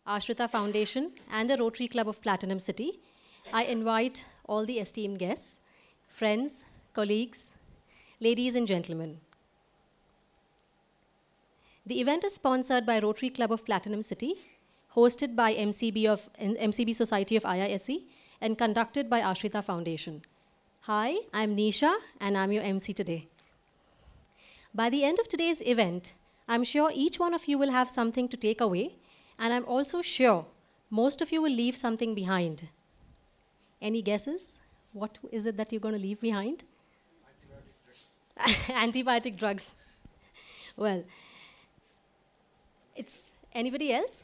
Aashritha Foundation, and the Rotary Club of Platinum City, I invite all the esteemed guests, friends, colleagues, ladies and gentlemen. The event is sponsored by Rotary Club of Platinum City, hosted by MCB Society of IISc, and conducted by Aashritha Foundation. Hi, I'm Nisha, and I'm your MC today. By the end of today's event, I'm sure each one of you will have something to take away, and I'm also sure most of you will leave something behind. Any guesses? What is it that you're going to leave behind? Antibiotic drugs. Well, it's anybody else?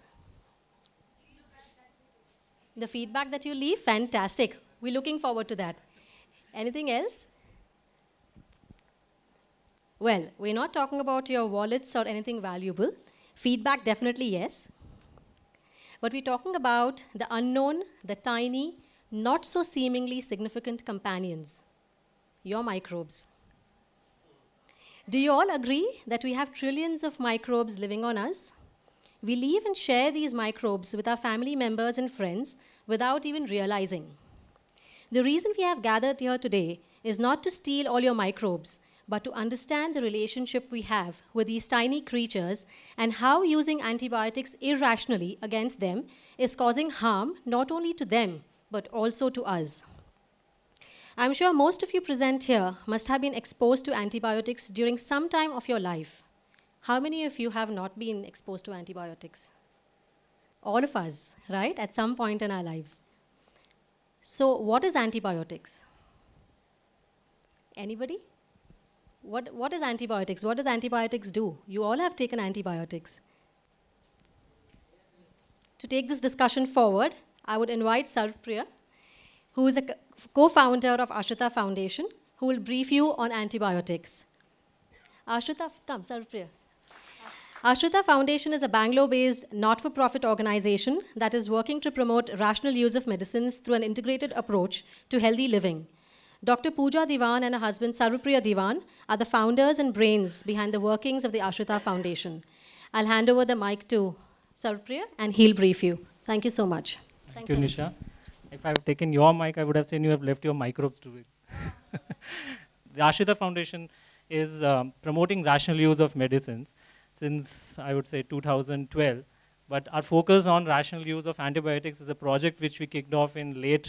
The feedback that you leave, fantastic. We're looking forward to that. Anything else? Well, we're not talking about your wallets or anything valuable. Feedback, definitely yes. But we're talking about the unknown, the tiny, not so seemingly significant companions, your microbes. Do you all agree that we have trillions of microbes living on us? We live and share these microbes with our family members and friends without even realizing. The reason we have gathered here today is not to steal all your microbes, but to understand the relationship we have with these tiny creatures and how using antibiotics irrationally against them is causing harm not only to them, but also to us. I'm sure most of you present here must have been exposed to antibiotics during some time of your life. How many of you have not been exposed to antibiotics? All of us, right? At some point in our lives. So what is antibiotics? Anybody? What is antibiotics? What does antibiotics do? You all have taken antibiotics. To take this discussion forward, I would invite Sarvpriya, who is a co-founder of Aashritha Foundation, who will brief you on antibiotics. Aashritha, come, Sarvpriya. Aashritha Foundation is a Bangalore-based not-for-profit organization that is working to promote rational use of medicines through an integrated approach to healthy living. Dr. Pooja Diwan and her husband Sarvpriya Diwan are the founders and brains behind the workings of the Aashritha Foundation. I'll hand over the mic to Sarvpriya and he'll brief you. Thank you so much. Thank you, Nisha. If I have taken your mic, I would have said you have left your microbes to it. The Aashritha Foundation is promoting rational use of medicines since, I would say, 2012. But our focus on rational use of antibiotics is a project which we kicked off in late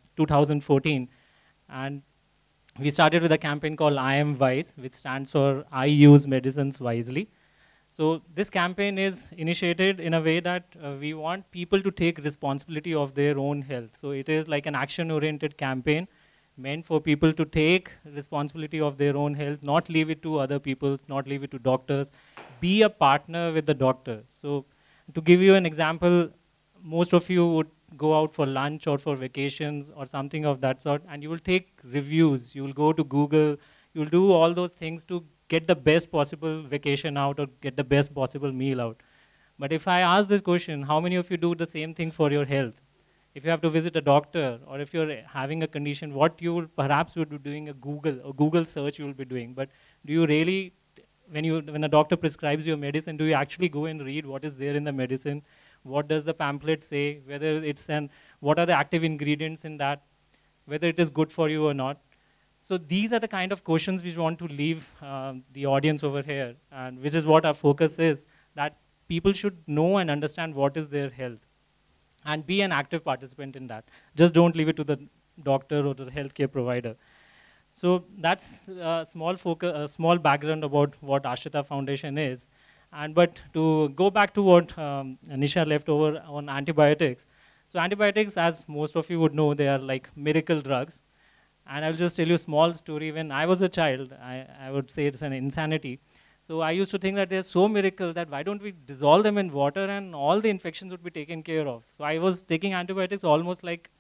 2014. And we started with a campaign called I Am Wise, which stands for I Use Medicines Wisely. So this campaign is initiated in a way that we want people to take responsibility of their own health. So it is like an action-oriented campaign meant for people to take responsibility of their own health, not leave it to other people, not leave it to doctors. Be a partner with the doctor. So to give you an example, most of you would go out for lunch or for vacations or something of that sort, and you will take reviews. You will go to Google. You will do all those things to get the best possible vacation out or get the best possible meal out. But if I ask this question, how many of you do the same thing for your health? If you have to visit a doctor or if you're having a condition, what you will perhaps would be doing a Google search you will be doing. But do you really, when a doctor prescribes you a medicine, do you actually go and read what is there in the medicine? What does the pamphlet say? Whether it's what are the active ingredients in that? Whether it is good for you or not? So these are the kind of questions we want to leave the audience over here, and which is what our focus is, that people should know and understand what is their health and be an active participant in that. Just don't leave it to the doctor or the healthcare provider. So that's a small background about what Aashritha Foundation is. But to go back to what Nisha left over on antibiotics. So antibiotics, as most of you would know, they are like miracle drugs. And I'll just tell you a small story. When I was a child, I would say it's an insanity. So I used to think that they're so miracle that why don't we dissolve them in water and all the infections would be taken care of. So I was taking antibiotics almost like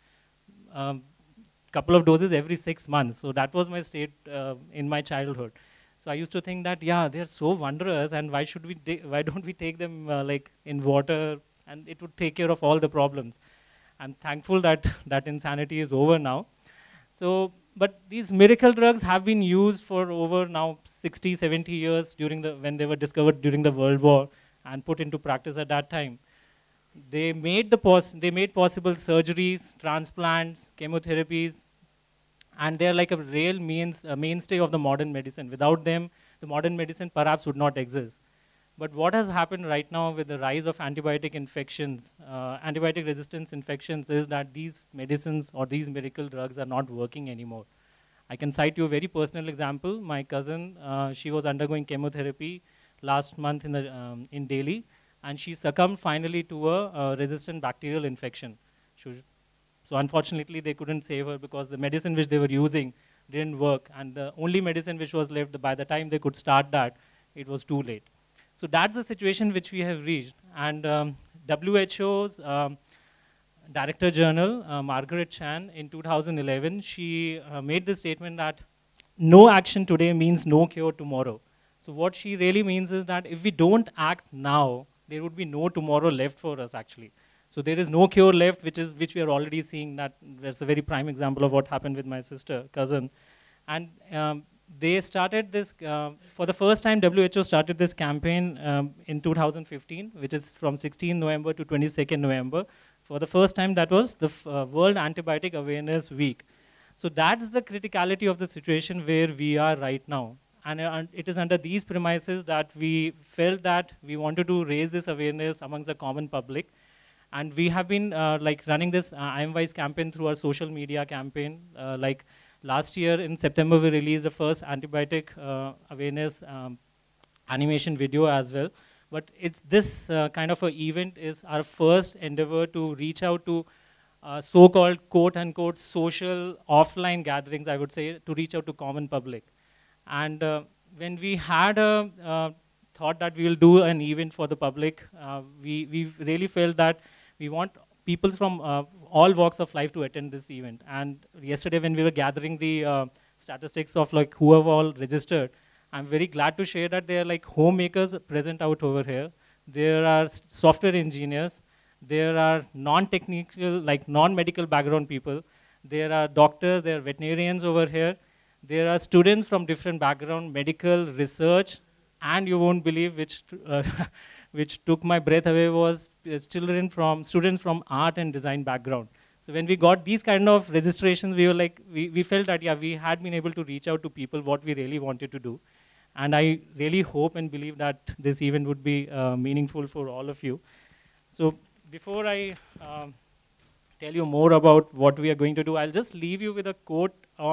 couple of doses every 6 months. So that was my state in my childhood. So I used to think that, yeah, they're so wondrous, and why don't we take them like in water, and it would take care of all the problems. I'm thankful that that insanity is over now. So, but these miracle drugs have been used for over now 60, 70 years when they were discovered during the World War and put into practice at that time. They made, they made possible surgeries, transplants, chemotherapies, and they're like a real mainstay of the modern medicine. Without them, the modern medicine perhaps would not exist. But what has happened right now with the rise of antibiotic infections, antibiotic resistance infections, is that these medicines or these miracle drugs are not working anymore. I can cite you a very personal example. My cousin, she was undergoing chemotherapy last month in Delhi, and she succumbed finally to a resistant bacterial infection. She was, so unfortunately, they couldn't save her because the medicine which they were using didn't work, and the only medicine which was left, by the time they could start that, it was too late. So that's the situation which we have reached. And WHO's Director General, Margaret Chan, in 2011, she made the statement that no action today means no cure tomorrow. So what she really means is that if we don't act now, there would be no tomorrow left for us actually. So there is no cure left, which we are already seeing. That's a very prime example of what happened with my cousin. And they started this, for the first time WHO started this campaign in 2015, which is from 16 November to 22nd November. For the first time, that was the World Antibiotic Awareness Week. So that's the criticality of the situation where we are right now. And it is under these premises that we felt that we wanted to raise this awareness amongst the common public. And we have been like running this I Am Wise campaign through our social media campaign. Like last year in September, we released the first antibiotic awareness animation video as well. But it's this kind of an event is our first endeavor to reach out to so-called quote-unquote social offline gatherings, I would say, to reach out to common public. And when we had a thought that we will do an event for the public, we really felt that we want people from all walks of life to attend this event. And yesterday when we were gathering the statistics of like who have all registered, I'm very glad to share that there are like homemakers present out over here. There are software engineers. There are non-technical, like non-medical background people. There are doctors, there are veterinarians over here. There are students from different background, medical, research, and you won't believe which took my breath away was students from art and design background. So when we got these kind of registrations, we were like, we felt that yeah, we had been able to reach out to people what we really wanted to do. And I really hope and believe that this event would be meaningful for all of you. So before I tell you more about what we are going to do, I'll just leave you with a quote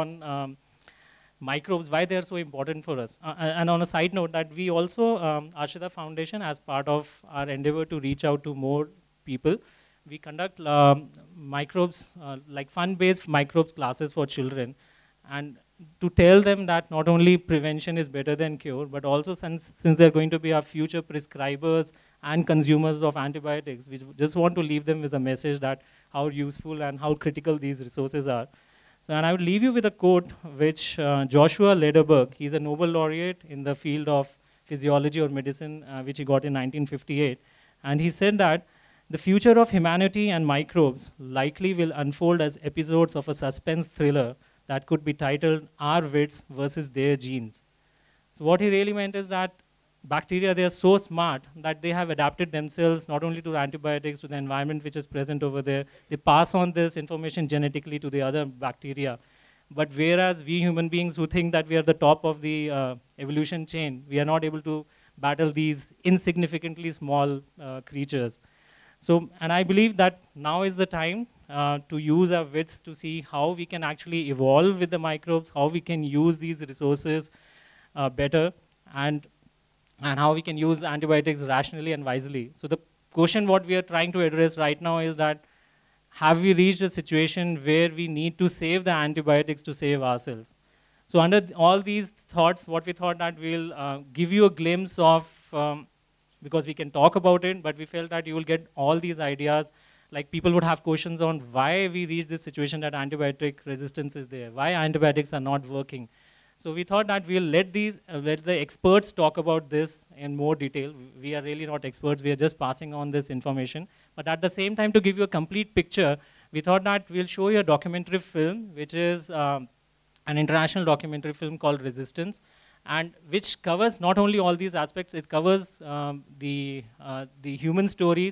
on microbes, why they're so important for us. And on a side note, that we also, Aashritha Foundation, as part of our endeavor to reach out to more people, we conduct microbes, like fun-based microbes classes for children. And to tell them that not only prevention is better than cure, but also since they're going to be our future prescribers and consumers of antibiotics, we just want to leave them with a message that how useful and how critical these resources are. So, and I would leave you with a quote which Joshua Lederberg, he's a Nobel laureate in the field of physiology or medicine, which he got in 1958. And he said that the future of humanity and microbes likely will unfold as episodes of a suspense thriller that could be titled Our Wits versus Their Genes. So what he really meant is that bacteria, they are so smart that they have adapted themselves not only to antibiotics, to the environment which is present over there. They pass on this information genetically to the other bacteria. But whereas we human beings who think that we are the top of the evolution chain, we are not able to battle these insignificantly small creatures. So, and I believe that now is the time to use our wits to see how we can actually evolve with the microbes, how we can use these resources better, and how we can use antibiotics rationally and wisely. So the question what we are trying to address right now is that have we reached a situation where we need to save the antibiotics to save ourselves? So under all these thoughts, what we thought that we'll give you a glimpse of, because we can talk about it, but we felt that you will get all these ideas. Like people would have questions on why we reached this situation that antibiotic resistance is there, why antibiotics are not working. So we thought that we'll let the experts talk about this in more detail. We are really not experts, we are just passing on this information. But at the same time, to give you a complete picture, we thought that we'll show you a documentary film, which is an international documentary film called Resistance, and which covers not only all these aspects, it covers the human stories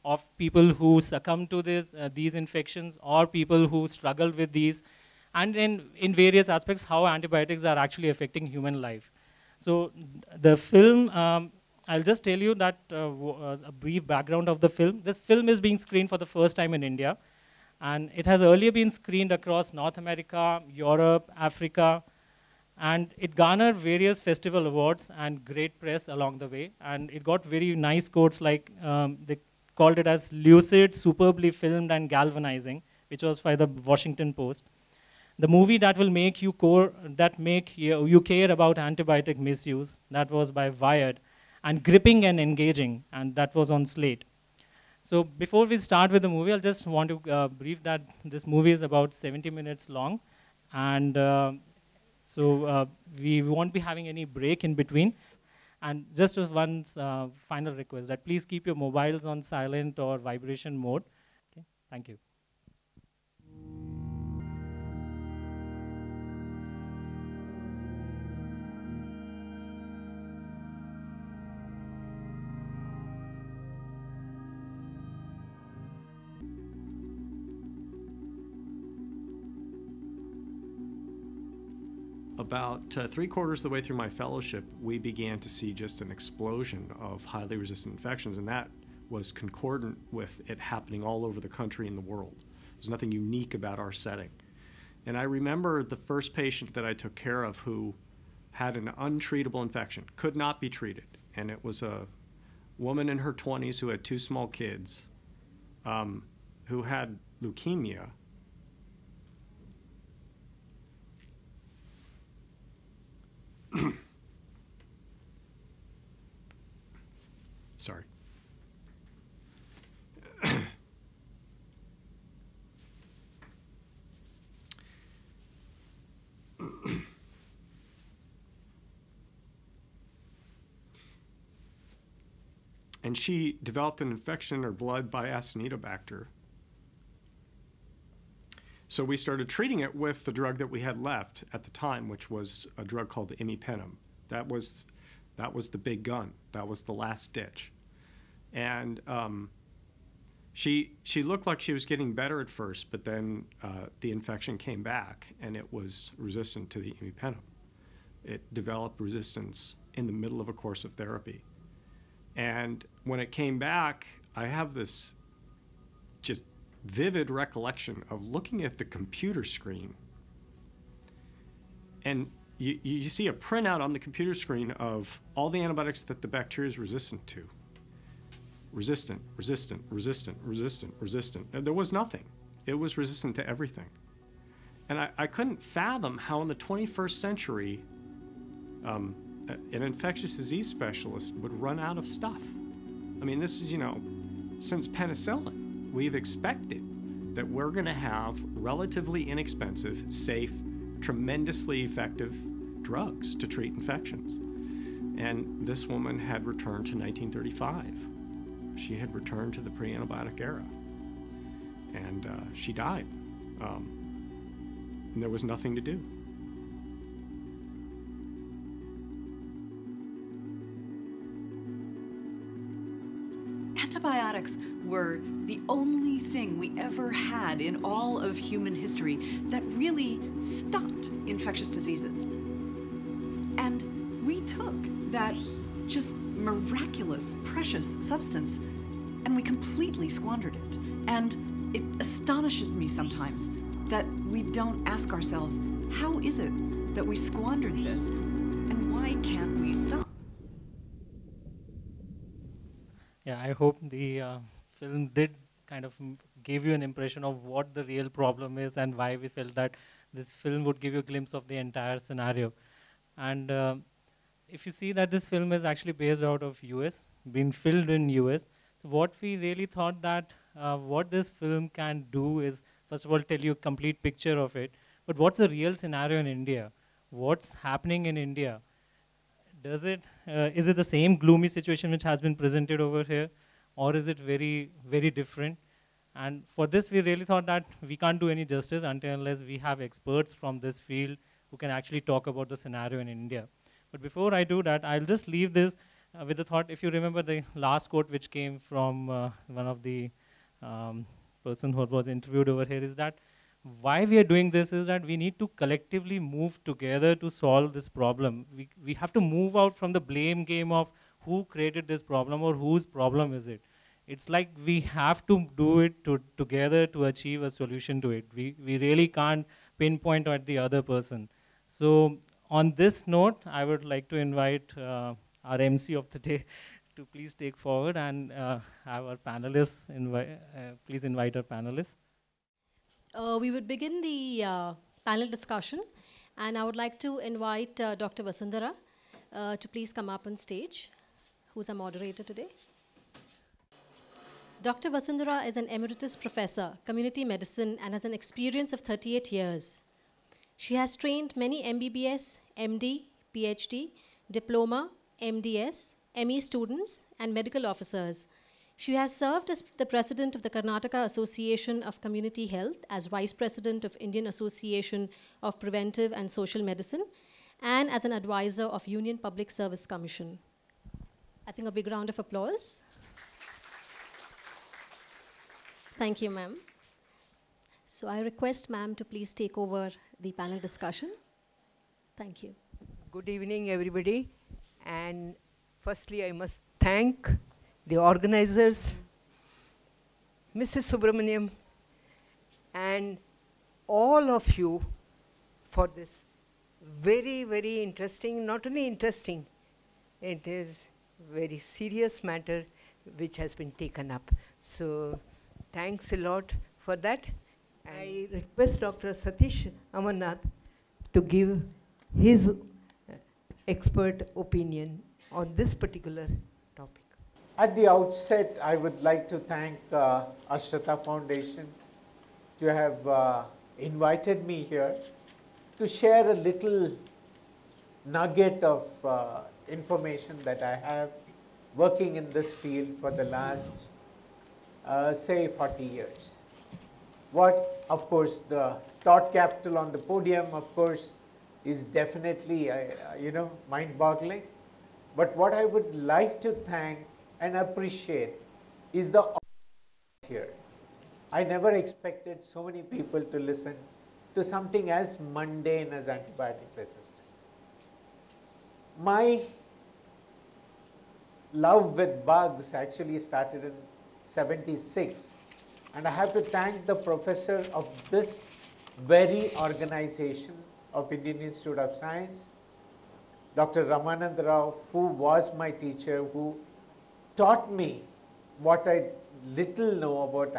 of people who succumb to these infections or people who struggle with these, and in various aspects how antibiotics are actually affecting human life. So the film, I'll just tell you that a brief background of the film. This film is being screened for the first time in India, and it has earlier been screened across North America, Europe, Africa, and it garnered various festival awards and great press along the way, and it got very nice quotes like, they called it as lucid, superbly filmed, and galvanizing, which was by the Washington Post. The movie that will make you you care about antibiotic misuse, that was by Wired, and gripping and engaging, and that was on Slate. So before we start with the movie, I'll just want to brief that this movie is about 70 minutes long, and so we won't be having any break in between. And just one final request, that please keep your mobiles on silent or vibration mode. Okay, thank you. About 3/4 of the way through my fellowship, we began to see just an explosion of highly resistant infections, and that was concordant with it happening all over the country and the world. There's nothing unique about our setting. And I remember the first patient that I took care of who had an untreatable infection, could not be treated, and it was a woman in her 20s who had 2 small kids, who had leukemia. Sorry. And she developed an infection in her blood by Acinetobacter. So we started treating it with the drug that we had left at the time, which was a drug called imipenem. That was the big gun. That was the last ditch. And she looked like she was getting better at first, but then the infection came back, and it was resistant to the imipenem. It developed resistance in the middle of a course of therapy. And when it came back, I have this just vivid recollection of looking at the computer screen, and you see a printout on the computer screen of all the antibiotics that the bacteria is resistant to. Resistant, resistant, resistant, resistant, resistant. And there was nothing. It was resistant to everything. And I couldn't fathom how in the 21st century an infectious disease specialist would run out of stuff. I mean, this is, since penicillin, we've expected that we're going to have relatively inexpensive, safe, tremendously effective drugs to treat infections. And this woman had returned to 1935. She had returned to the pre-antibiotic era. And she died. And there was nothing to do. Antibiotics were the only thing we ever had in all of human history that really stopped infectious diseases. And we took that just miraculous, precious substance and we completely squandered it. And it astonishes me sometimes that we don't ask ourselves, how is it that we squandered this and why can't we stop? Yeah, I hope the film did kind of give you an impression of what the real problem is and why we felt that this film would give you a glimpse of the entire scenario. And if you see that this film is actually based out of US, been filmed in US, so what we really thought that what this film can do is, first of all, tell you a complete picture of it, but what's the real scenario in India? What's happening in India? Is it the same gloomy situation which has been presented over here, or is it very, very different? And for this, we really thought that we can't do any justice until unless we have experts from this field who can actually talk about the scenario in India. But before I do that, I'll just leave this with the thought, if you remember the last quote which came from one of the person who was interviewed over here, is that why we are doing this is that we need to collectively move together to solve this problem. We have to move out from the blame game of who created this problem or whose problem is it. It's like we have to do it together to achieve a solution to it. We really can't pinpoint at the other person. So on this note, I would like to invite our MC of the day to please take forward and have our panelists, please invite our panelists. We would begin the panel discussion, and I would like to invite Dr. Vasundhara to please come up on stage, who's our moderator today. Dr. Vasundhara is an emeritus professor, community medicine, and has an experience of 38 years. She has trained many MBBS, MD, PhD, diploma, MDS, ME students, and medical officers. She has served as the president of the Karnataka Association of Community Health, as vice president of Indian Association of Preventive and Social Medicine, and as an advisor of Union Public Service Commission. I think a big round of applause. Thank you, ma'am. So I request ma'am to please take over the panel discussion. Thank you. Good evening, everybody. And firstly, I must thank the organizers, Mrs. Subramaniam, and all of you for this very, very interesting, not only interesting, it is very serious matter which has been taken up. So thanks a lot for that. I request Dr. Satish Amarnath to give his expert opinion on this particular topic. At the outset, I would like to thank Aashritha Foundation to have invited me here to share a little nugget of information that I have working in this field for the last, say, 40 years. What, of course, the thought capital on the podium, of course, is definitely, mind-boggling. But what I would like to thank and appreciate is the audience here. I never expected so many people to listen to something as mundane as antibiotic resistance. My love with bugs actually started in '76, and I have to thank the professor of this very organization of Indian Institute of Science, Dr. Ramanand Rao, who was my teacher, who taught me what I little know about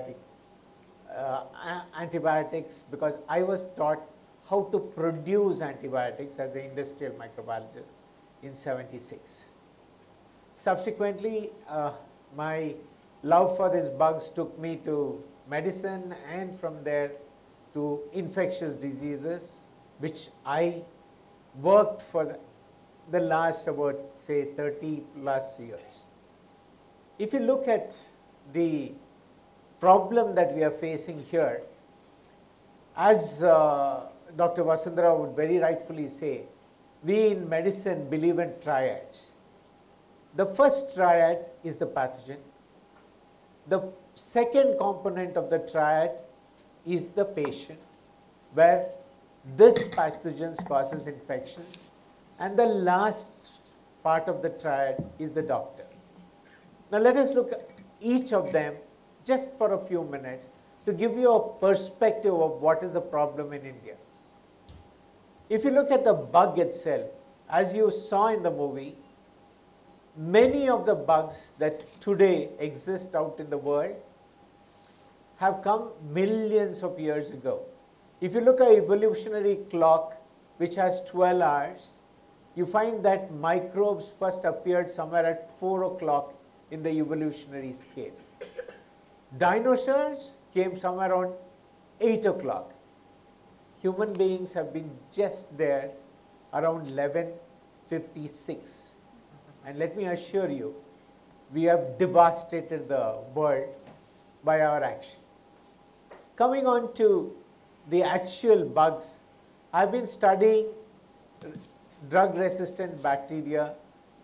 antibiotics, because I was taught how to produce antibiotics as an industrial microbiologist in '76. Subsequently, my love for these bugs took me to medicine, and from there to infectious diseases, which I worked for the last about, say, 30 plus years. If you look at the problem that we are facing here, as Dr. Vasundhara would very rightfully say, we in medicine believe in triads. The first triad is the pathogen. The second component of the triad is the patient, where this pathogen causes infections. And the last part of the triad is the doctor. Now let us look at each of them just for a few minutes to give you a perspective of what is the problem in India. If you look at the bug itself, as you saw in the movie, many of the bugs that today exist out in the world have come millions of years ago. If you look at evolutionary clock, which has 12 hours, you find that microbes first appeared somewhere at 4 o'clock in the evolutionary scale. Dinosaurs came somewhere around 8 o'clock. Human beings have been just there around 11:56. And let me assure you, we have devastated the world by our action. Coming on to the actual bugs, I've been studying drug-resistant bacteria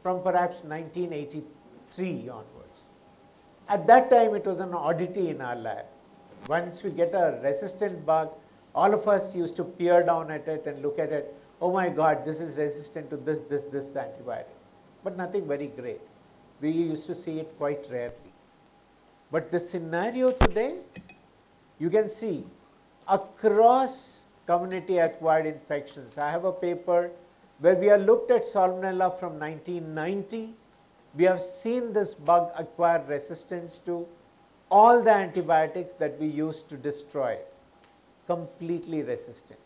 from perhaps 1983 onwards. At that time, it was an oddity in our lab. Once we get a resistant bug, all of us used to peer down at it and look at it. Oh my God, this is resistant to this antibiotic. But nothing very great. We used to see it quite rarely. But the scenario today, you can see across community acquired infections. I have a paper where we have looked at Salmonella from 1990. We have seen this bug acquire resistance to all the antibiotics that we used to destroy it. Completely resistant.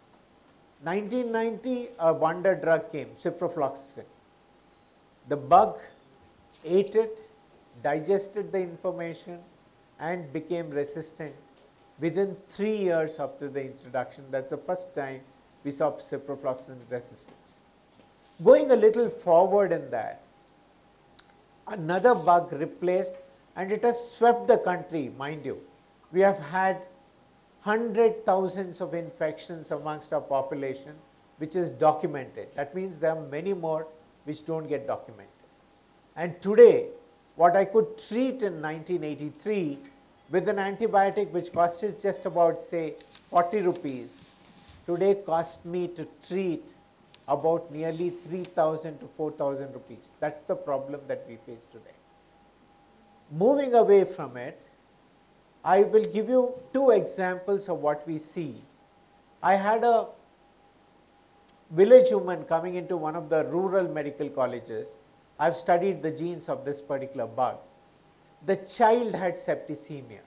1990, a wonder drug came, ciprofloxacin. The bug ate it, digested the information, and became resistant within 3 years after the introduction. That's the first time we saw ciprofloxacin resistance. Going a little forward in that, another bug replaced, and it has swept the country, mind you. We have had hundred thousands of infections amongst our population, which is documented. That means there are many more which don't get documented. And today, what I could treat in 1983 with an antibiotic which costs just about, say, 40 rupees, today costs me to treat about nearly 3,000 to 4,000 rupees. That's the problem that we face today. Moving away from it, I will give you two examples of what we see. I had a village woman coming into one of the rural medical colleges. I've studied the genes of this particular bug. The child had septicemia,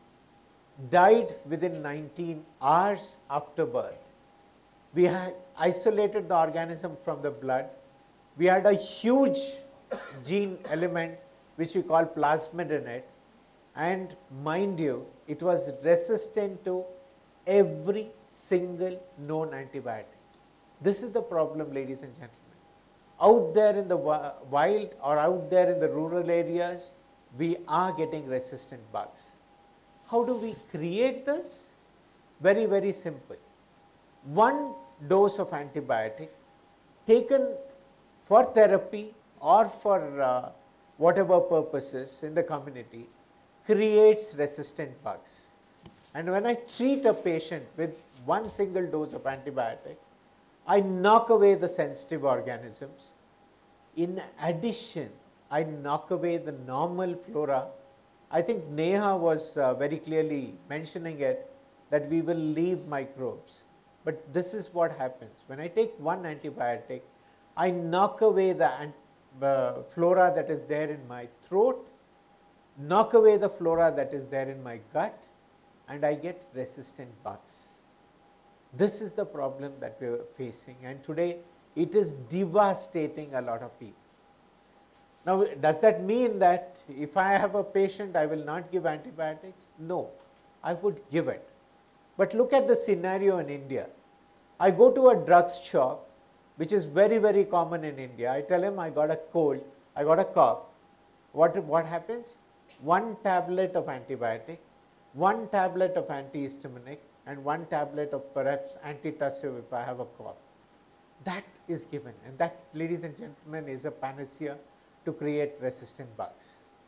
died within 19 hours after birth. We had isolated the organism from the blood. We had a huge gene element which we call plasmid in it. And mind you, it was resistant to every single known antibiotic. This is the problem, ladies and gentlemen. Out there in the wild or out there in the rural areas, we are getting resistant bugs. How do we create this? Very, very simple. One dose of antibiotic taken for therapy or for whatever purposes in the community creates resistant bugs. And when I treat a patient with one single dose of antibiotic, I knock away the sensitive organisms. In addition, I knock away the normal flora. I think Neha was very clearly mentioning it, that we will leave microbes. But this is what happens. When I take one antibiotic, I knock away the flora that is there in my throat, knock away the flora that is there in my gut, and I get resistant bugs. This is the problem that we are facing, and today it is devastating a lot of people. Now, does that mean that if I have a patient, I will not give antibiotics? No, I would give it. But look at the scenario in India. I go to a drugs shop, which is very, very common in India. I tell him I got a cold, I got a cough. What happens? One tablet of antibiotic, one tablet of antihistaminic, and one tablet of perhaps antitussive if I have a cough. That is given, and that, ladies and gentlemen, is a panacea to create resistant bugs.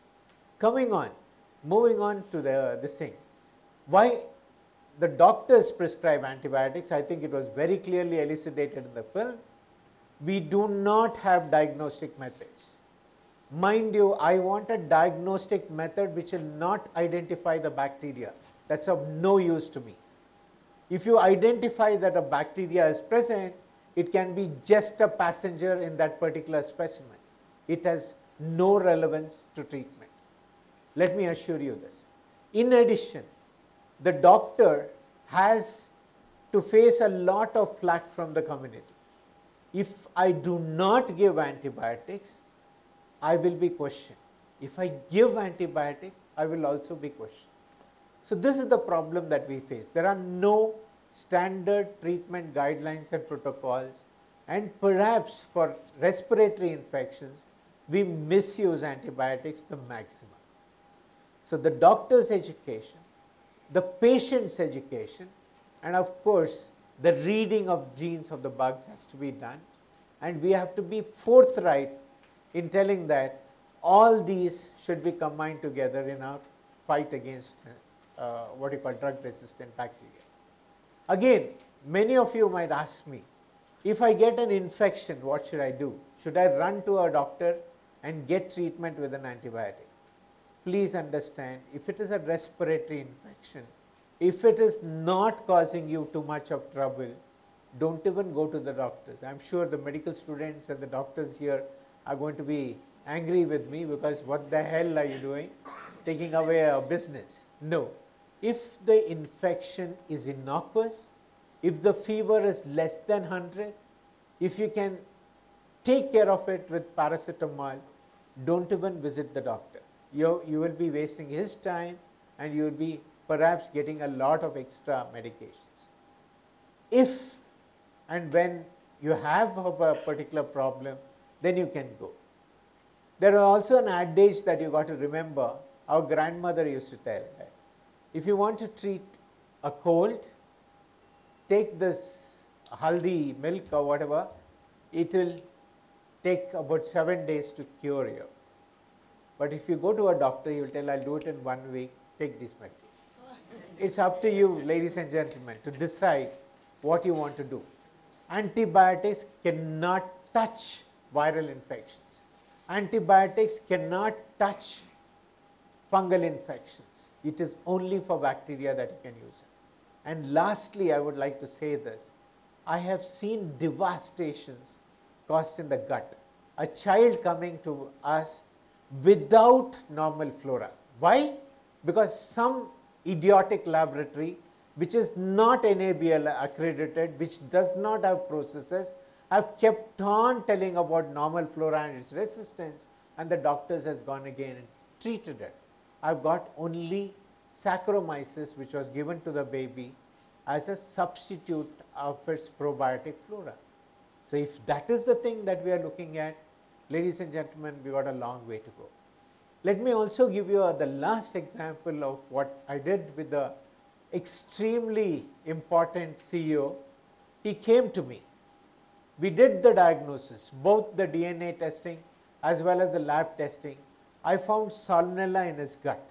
Moving on to this thing. Why the doctors prescribe antibiotics, I think it was very clearly elucidated in the film. We do not have diagnostic methods. Mind you, I want a diagnostic method which will not identify the bacteria. That's of no use to me. If you identify that a bacteria is present, it can be just a passenger in that particular specimen. It has no relevance to treatment. Let me assure you this. In addition, the doctor has to face a lot of flack from the community. If I do not give antibiotics, I will be questioned. If I give antibiotics, I will also be questioned. So this is the problem that we face. There are no standard treatment guidelines and protocols, and perhaps for respiratory infections, we misuse antibiotics the maximum. So the doctor's education, the patient's education, and of course the reading of genes of the bugs has to be done, and we have to be forthright in telling that all these should be combined together in our fight against what you call drug-resistant bacteria. Again, many of you might ask me, if I get an infection, what should I do? Should I run to a doctor and get treatment with an antibiotic? Please understand, if it is a respiratory infection, if it is not causing you too much of trouble, don't even go to the doctors. I'm sure the medical students and the doctors here are going to be angry with me because what the hell are you doing? Taking away our business. No. If the infection is innocuous, if the fever is less than 100, if you can take care of it with paracetamol, don't even visit the doctor. You will be wasting his time and you will be perhaps getting a lot of extra medications. If and when you have a particular problem, then you can go. There is also an adage that you got to remember. Our grandmother used to tell that if you want to treat a cold, take this haldi milk or whatever, it will take about 7 days to cure you. But if you go to a doctor, he will tell, I'll do it in 1 week, take these medications. It's up to you, ladies and gentlemen, to decide what you want to do. Antibiotics cannot touch viral infections. Antibiotics cannot touch fungal infections. It is only for bacteria that you can use it. And lastly, I would like to say this. I have seen devastations caused in the gut. A child coming to us without normal flora. Why? Because some idiotic laboratory which is not NABL accredited, which does not have processes, have kept on telling about normal flora and its resistance, and the doctors has gone again and treated it. I've got only Saccharomyces which was given to the baby as a substitute of its probiotic flora. So if that is the thing that we are looking at, ladies and gentlemen, we got a long way to go. Let me also give you the last example of what I did with the extremely important CEO. He came to me. We did the diagnosis, both the DNA testing as well as the lab testing. I found salmonella in his gut.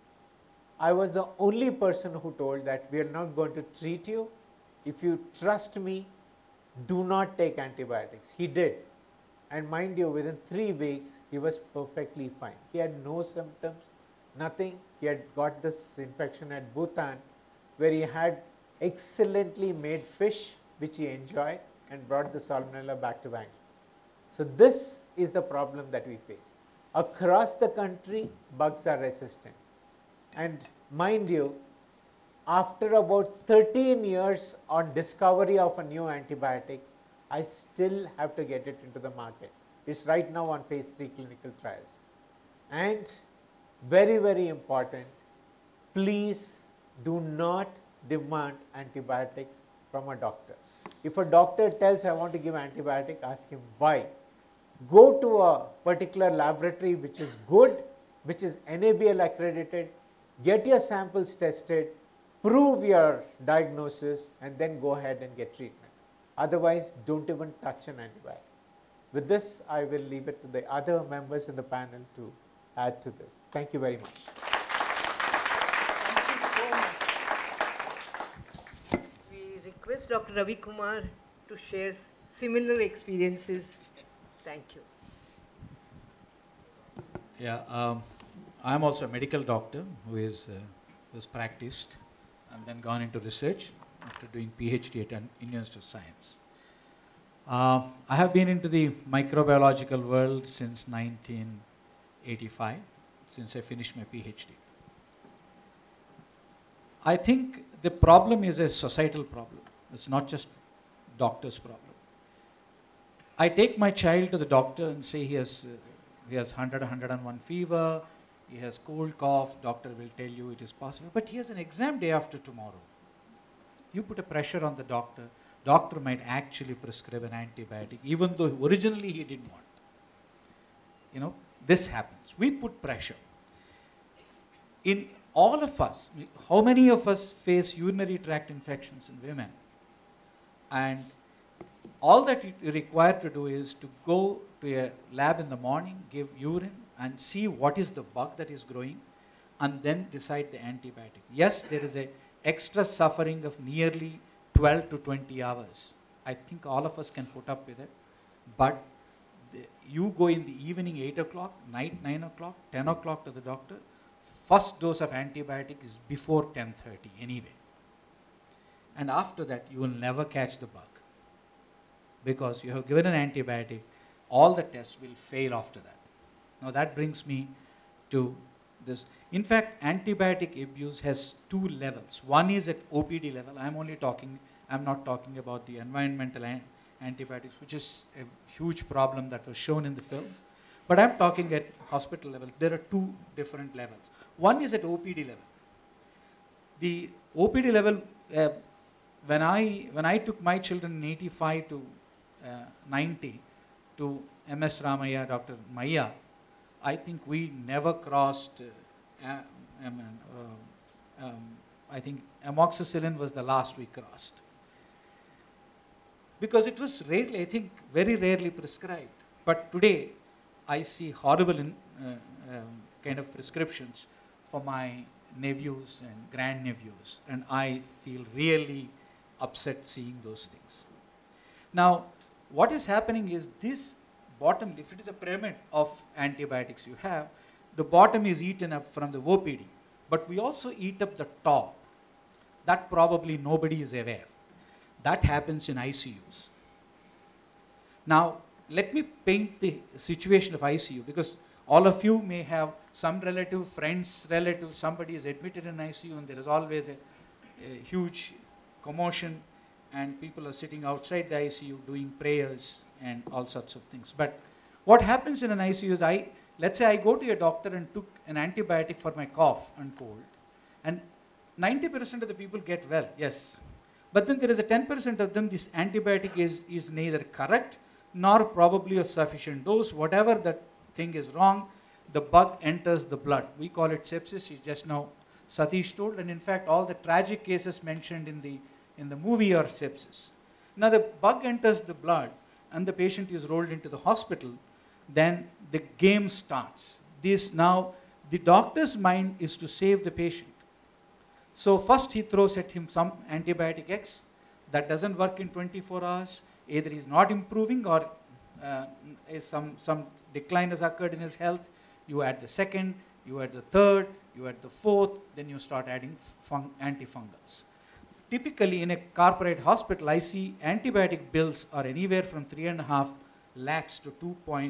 I was the only person who told that we are not going to treat you. If you trust me, do not take antibiotics. He did. And mind you, within 3 weeks, he was perfectly fine. He had no symptoms, nothing. He had got this infection at Bhutan, where he had excellently made fish, which he enjoyed, and brought the salmonella back to Bangalore. So this is the problem that we face. Across the country, bugs are resistant. And mind you, after about 13 years on discovery of a new antibiotic, I still have to get it into the market. It's right now on phase 3 clinical trials. And very, very important, please do not demand antibiotics from a doctor. If a doctor tells I want to give antibiotic, ask him why. Go to a particular laboratory which is good, which is NABL accredited, get your samples tested, prove your diagnosis, and then go ahead and get treatment. Otherwise, don't even touch an antibiotic. With this, I will leave it to the other members in the panel to add to this. Thank you very much. We request Dr. Ravi Kumar to share similar experiences. Thank you. Yeah, I'm also a medical doctor who's practiced and then gone into research after doing PhD at an University of Science. I have been into the microbiological world since 1985, since I finished my PhD. I think the problem is a societal problem. It's not just doctor's problem. I take my child to the doctor and say he has 100, 101 fever, he has cold, cough, doctor will tell you it is possible, but he has an exam day after tomorrow. You put a pressure on the doctor, doctor might actually prescribe an antibiotic, even though originally he didn't want. You know, this happens. We put pressure. In all of us, how many of us face urinary tract infections in women? And all that you're required to do is to go to a lab in the morning, give urine, and see what is the bug that is growing, and then decide the antibiotic. Yes, there is a extra suffering of nearly 12 to 20 hours. I think all of us can put up with it, but you go in the evening 8 o'clock, night 9 o'clock, 10 o'clock to the doctor, first dose of antibiotic is before 10:30 anyway. And after that, you will never catch the bug, because you have given an antibiotic, all the tests will fail after that. Now that brings me to this. In fact, antibiotic abuse has two levels. One is at OPD level. I'm not talking about the environmental antibiotics, which is a huge problem that was shown in the film. But I'm talking at hospital level. There are two different levels. One is at OPD level. The OPD level, when I took my children in 85 to 90 to MS Ramaya, Dr. Maya, I think we never crossed, I think amoxicillin was the last we crossed. Because it was rarely, I think very rarely prescribed. But today, I see horrible kind of prescriptions for my nephews and grandnephews, and I feel really upset seeing those things. Now, what is happening is this bottom, if it is a pyramid of antibiotics you have, the bottom is eaten up from the OPD, but we also eat up the top. That probably nobody is aware. That happens in ICUs. Now, let me paint the situation of ICU, because all of you may have some relative, friends, relatives, somebody is admitted in ICU, and there is always a huge commotion, and people are sitting outside the ICU doing prayers and all sorts of things. But what happens in an ICU is, let's say I go to a doctor and took an antibiotic for my cough and cold, and 90% of the people get well, yes. But then there is a 10% of them, this antibiotic is neither correct nor probably of sufficient dose. Whatever that thing is wrong, the bug enters the blood. We call it sepsis, just now Satish told, and in fact all the tragic cases mentioned in the movie are sepsis. Now the bug enters the blood and the patient is rolled into the hospital, then the game starts. Now the doctor's mind is to save the patient. So first he throws at him some antibiotic X, that doesn't work in 24 hours, either he's not improving or some decline has occurred in his health. You add the second, you add the third, you add the fourth, then you start adding antifungals. Typically in a corporate hospital, I see antibiotic bills are anywhere from 3.5 lakhs to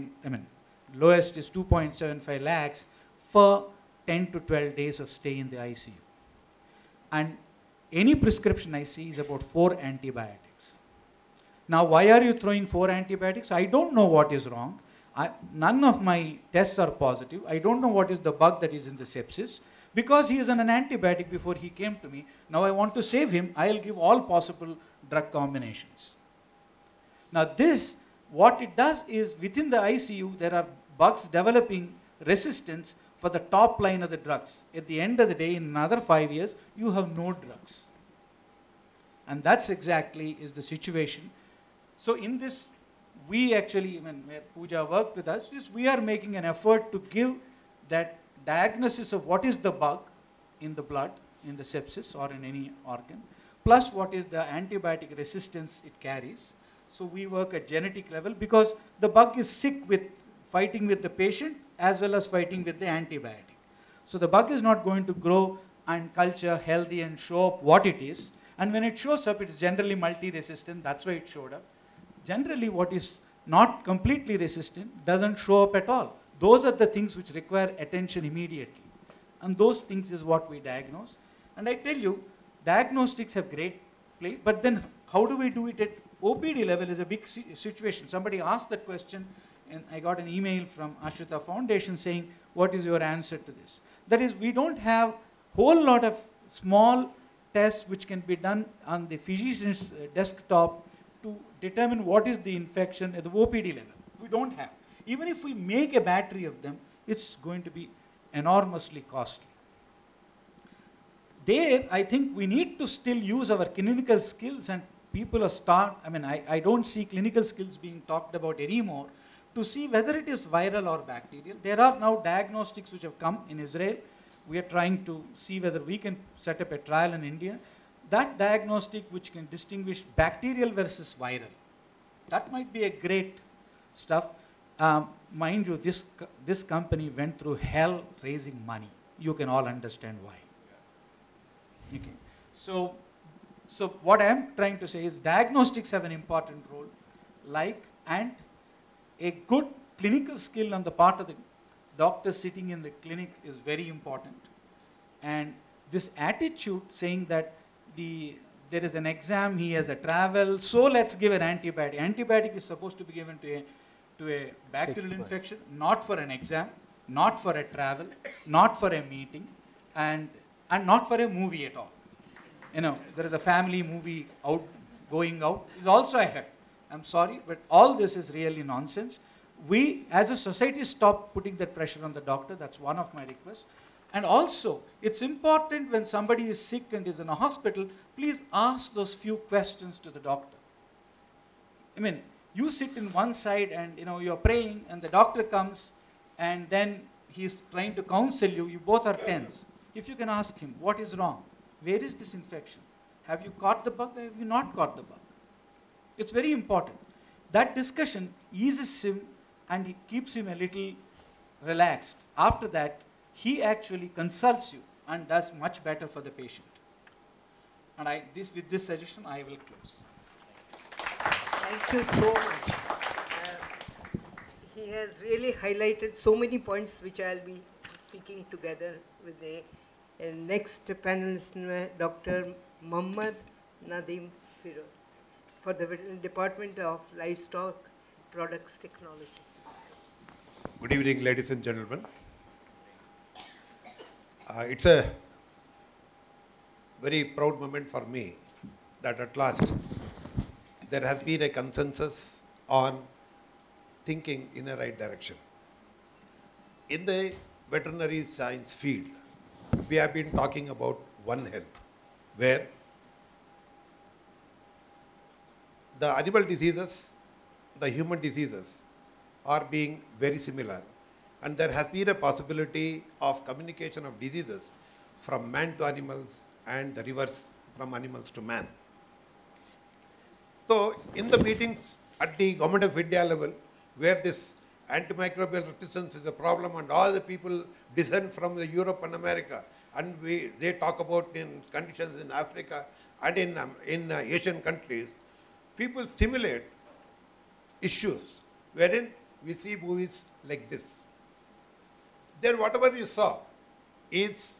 lowest is 2.75 lakhs for 10 to 12 days of stay in the ICU. And any prescription I see is about 4 antibiotics. Now, why are you throwing 4 antibiotics? I don't know what is wrong. None of my tests are positive. I don't know what is the bug that is in the sepsis. Because he is on an antibiotic before he came to me, now I want to save him, I'll give all possible drug combinations. Now this, what it does is, within the ICU, there are bugs developing resistance for the top line of the drugs. At the end of the day, in another 5 years, you have no drugs. And that's exactly is the situation. So in this, we actually, when Pooja worked with us, we are making an effort to give that diagnosis of what is the bug in the blood, in the sepsis or in any organ, plus what is the antibiotic resistance it carries. So we work at genetic level, because the bug is sick with fighting with the patient as well as fighting with the antibiotic. So the bug is not going to grow and culture healthy and show up what it is. And when it shows up, it is generally multi-resistant. That's why it showed up. Generally, what is not completely resistant doesn't show up at all. Those are the things which require attention immediately. And those things is what we diagnose. And I tell you, diagnostics have great play, but then how do we do it at OPD level is a big situation. Somebody asked that question, and I got an email from Aashritha Foundation saying, what is your answer to this? That is, we don't have whole lot of small tests which can be done on the physician's desktop to determine what is the infection at the OPD level. We don't have. Even if we make a battery of them, it's going to be enormously costly. There, I think we need to still use our clinical skills, and people are I don't see clinical skills being talked about anymore, to see whether it is viral or bacterial. There are now diagnostics which have come in Israel. We are trying to see whether we can set up a trial in India. That diagnostic which can distinguish bacterial versus viral, that might be a great stuff. Mind you, this company went through hell raising money. You can all understand why. Okay. So what I am trying to say is diagnostics have an important role, and a good clinical skill on the part of the doctor sitting in the clinic is very important. And this attitude saying that there is an exam, he has a travel, so let's give an antibiotic. Antibiotic is supposed to be given to a bacterial infection, not for an exam, not for a travel, not for a meeting, and not for a movie at all. You know, there is a family movie going out is also a hit. I'm sorry, but all this is really nonsense. We, as a society, stop putting that pressure on the doctor. That's one of my requests. And also, it's important when somebody is sick and is in a hospital, please ask those few questions to the doctor. I mean, you sit in one side and you're praying, and the doctor comes, and then he's trying to counsel you. You both are tense. If you can ask him, what is wrong? Where is this infection? Have you caught the bug or have you not caught the bug? It's very important. That discussion eases him and it keeps him a little relaxed. After that, he actually consults you and does much better for the patient. And with this suggestion, I will close. Thank you so much. He has really highlighted so many points which I'll be speaking together with the next panelist, Dr. Muhammad Nadeem Firoz, for the Department of Livestock Products Technology. Good evening, ladies and gentlemen. It's a very proud moment for me that at last there has been a consensus on thinking in a right direction. In the veterinary science field, we have been talking about One Health, where the animal diseases, the human diseases are being very similar, and there has been a possibility of communication of diseases from man to animals and the reverse from animals to man. So in the meetings at the Government of India level, where this antimicrobial resistance is a problem and all the people descend from the Europe and America, and they talk about in conditions in Africa and in Asian countries, people stimulate issues wherein we see movies like this. Then whatever you saw is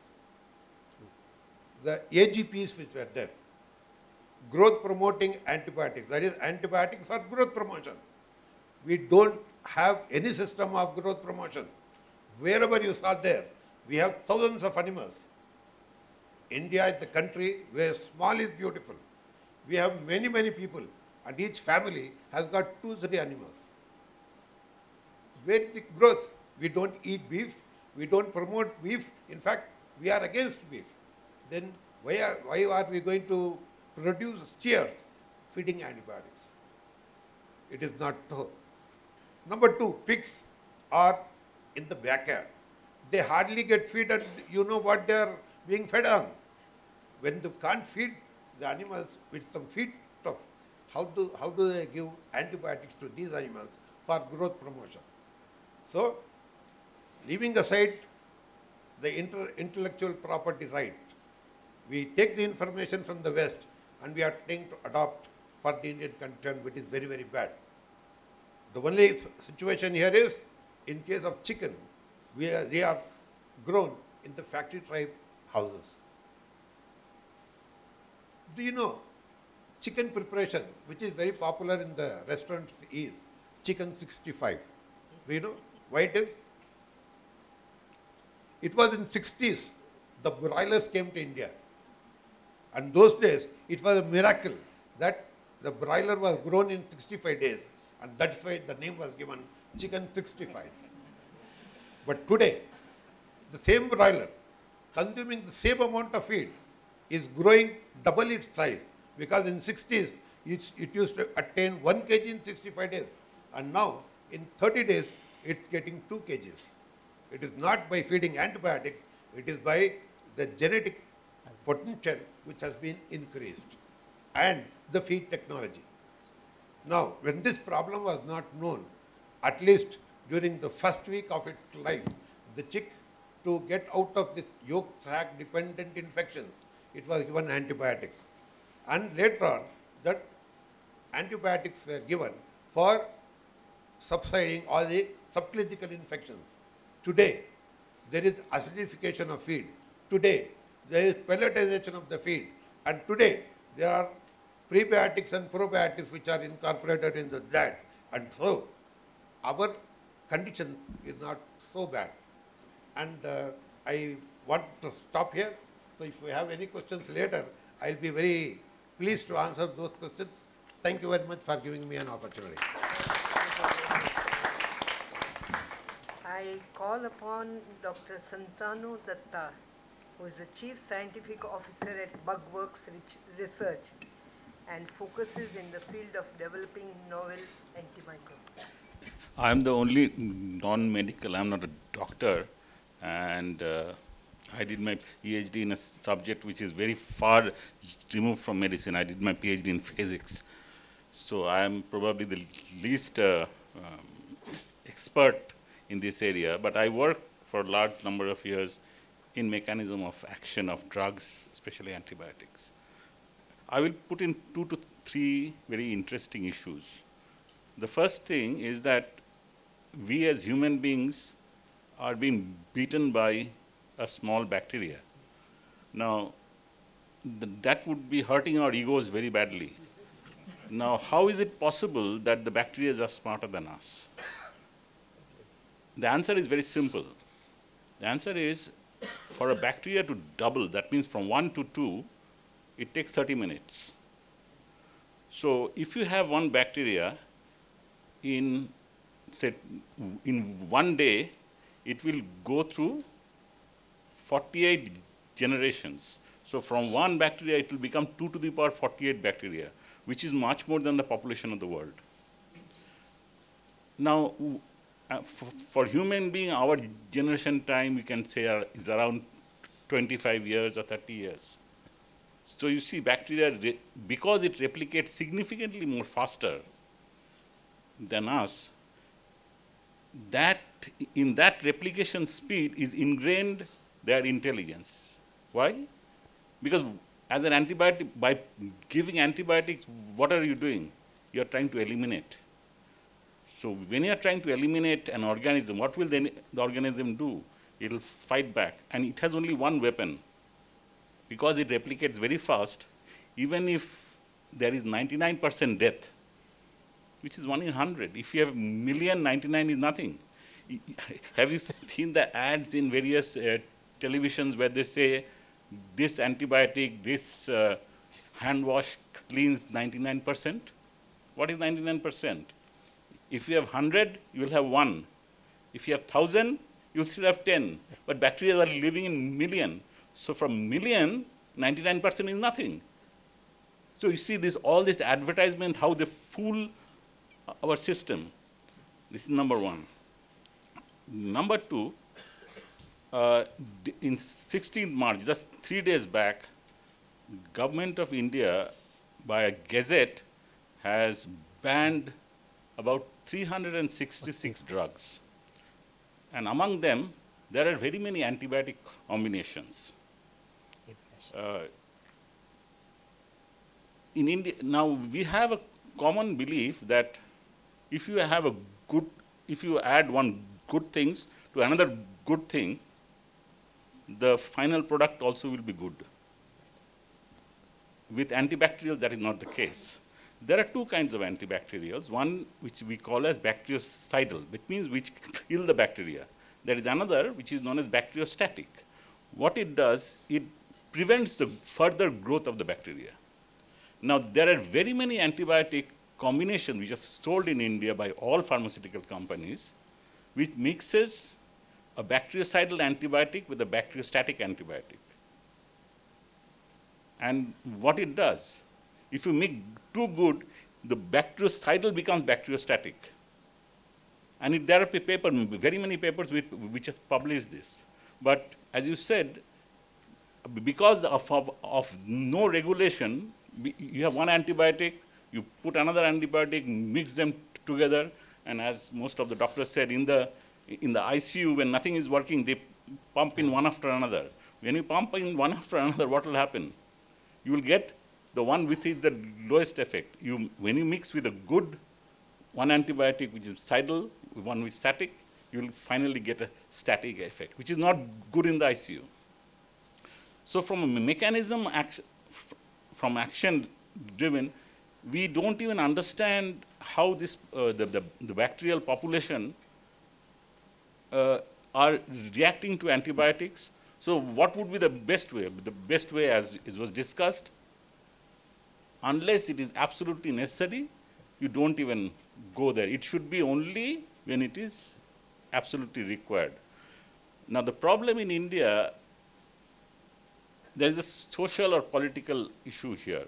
the AGPs which were there. Growth promoting antibiotics, that is antibiotics for growth promotion. We don't have any system of growth promotion. Wherever you saw there, we have thousands of animals. India is the country where small is beautiful. We have many, many people, and each family has got 2-3 animals. Where is the growth? We don't eat beef. We don't promote beef. In fact, we are against beef. Then why are we going to produce steers feeding antibiotics? It is not so. Number 2, pigs are in the backyard. They hardly get fed, and you know what they are being fed on. When they can't feed the animals with some feed stuff, how do they give antibiotics to these animals for growth promotion? So, leaving aside the intellectual property right, we take the information from the West and we are trying to adopt for the Indian condition, which is very, very bad. The only situation here is, in case of chicken, they are grown in the factory type houses. Do you know, chicken preparation, which is very popular in the restaurants, is chicken 65. Do you know why it is? It was in 60s, the broilers came to India. And those days, it was a miracle that the broiler was grown in 65 days. And that's why the name was given chicken 65. But today, the same broiler, consuming the same amount of feed, is growing double its size. Because in 60s, it used to attain 1 kg in 65 days. And now, In 30 days, it's getting 2 kgs. It is not by feeding antibiotics, it is by the genetic potential which has been increased and the feed technology. Now, when this problem was not known, at least during the first week of its life, the chick, to get out of this yolk sac dependent infections, it was given antibiotics. And later on, that antibiotics were given for subsiding all the subclinical infections. Today, there is acidification of feed. Today, there is pelletization of the feed. And today, there are prebiotics and probiotics which are incorporated in the diet. And so, our condition is not so bad. And I want to stop here. So if we have any questions later, I'll be very pleased to answer those questions. Thank you very much for giving me an opportunity. I call upon Dr. Santanu Datta, who is the Chief Scientific Officer at Bugworks Research and focuses in the field of developing novel antimicrobials. I am the only non-medical, I am not a doctor, and I did my PhD in a subject which is very far removed from medicine. I did my PhD in physics. So I am probably the least expert in this area, but I worked for a large number of years in mechanism of action of drugs, especially antibiotics. I will put in 2 to 3 very interesting issues. The first thing is that we as human beings are being beaten by a small bacteria. Now, that would be hurting our egos very badly. Now, how is it possible that the bacteria are smarter than us? The answer is very simple. The answer is, for a bacteria to double, that means from 1 to 2, it takes 30 minutes. So if you have one bacteria in, say, in 1 day, it will go through 48 generations. So from one bacteria, it will become 2 to the power 48 bacteria, which is much more than the population of the world. Now, for human being, our generation time, we can say, is around 25 years or 30 years. So you see, bacteria, because it replicates significantly more faster than us, that in that replication speed is ingrained their intelligence. Why? Because as an antibiotic, by giving antibiotics, what are you doing? You are trying to eliminate. So when you are trying to eliminate an organism, what will the organism do? It will fight back, and it has only one weapon. Because it replicates very fast, even if there is 99% death, which is 1 in 100. If you have a million, 99 is nothing. Have you seen the ads in various televisions where they say, this antibiotic, this hand wash cleans 99%? What is 99%? If you have 100, you will have 1. If you have 1,000, you will still have 10. But bacteria are living in million. So from million, 99% is nothing. So you see this, all this advertisement, how they fool our system. This is number one. Number two, in 16th March, just 3 days back, Government of India, by a gazette, has banned about 366 drugs. And among them, there are very many antibiotic combinations. In India, now we have a common belief that if you have a good, if you add one good things to another good thing, the final product also will be good. With antibacterials, that is not the case. There are 2 kinds of antibacterials. One which we call as bactericidal, which means which kill the bacteria. There is another which is known as bacteriostatic. What it does, it prevents the further growth of the bacteria. Now, there are very many antibiotic combinations which are sold in India by all pharmaceutical companies, which mixes a bactericidal antibiotic with a bacteriostatic antibiotic. And what it does, if you make too good, the bactericidal becomes bacteriostatic. And there are very many papers which have published this. But as you said, because of no regulation, you have one antibiotic, you put another antibiotic, mix them together, and as most of the doctors said, in the ICU, when nothing is working, they pump in one after another. When you pump in one after another, what will happen? You will get the one which is the lowest effect. When you mix with a good one antibiotic which is sidal, one which is static, you will finally get a static effect, which is not good in the ICU. So from a mechanism, from action driven, we don't even understand how this, the bacterial population are reacting to antibiotics. So what would be the best way? The best way, as it was discussed, unless it is absolutely necessary, you don't even go there. It should be only when it is absolutely required. Now the problem in India, there is a social or political issue here.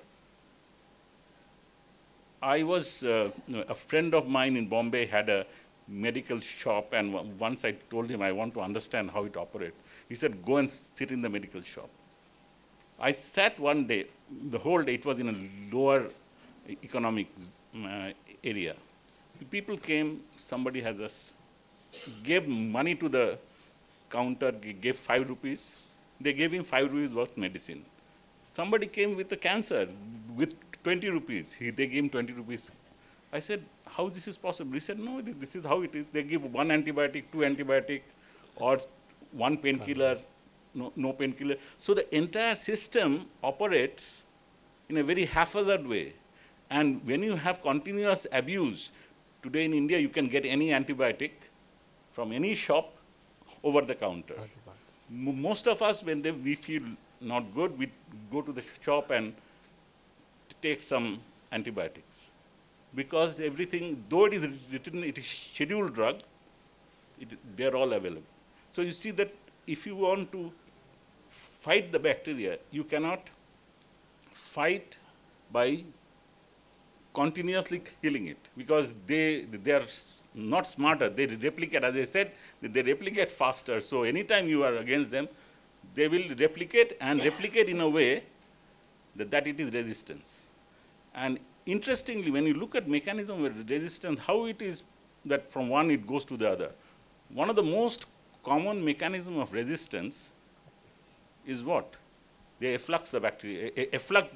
I was, a friend of mine in Bombay had a medical shop, and once I told him I want to understand how it operates. He said, go and sit in the medical shop. I sat one day, the whole day, it was in a lower economic area. The people came, somebody has us, gave money to the counter, gave 5 rupees. They gave him 5 rupees worth medicine. Somebody came with a cancer with 20 rupees. They gave him 20 rupees. I said, how this is possible? He said, no, this is how it is. They give 1 antibiotic, 2 antibiotic, or 1 painkiller, no painkiller. So the entire system operates in a very haphazard way. And when you have continuous abuse, today in India you can get any antibiotic from any shop over the counter. Most of us, when we feel not good, we go to the shop and take some antibiotics. Because everything, though it is written, it is scheduled drug, they're all available. So you see that if you want to fight the bacteria, you cannot fight by continuously killing it, because they are not smarter. They replicate, as I said, they replicate faster. So anytime you are against them, they will replicate and replicate in a way that it is resistance. And interestingly, when you look at mechanism of resistance, how it is that from one it goes to the other. One of the most common mechanism of resistance is what? They efflux the bacteria. Efflux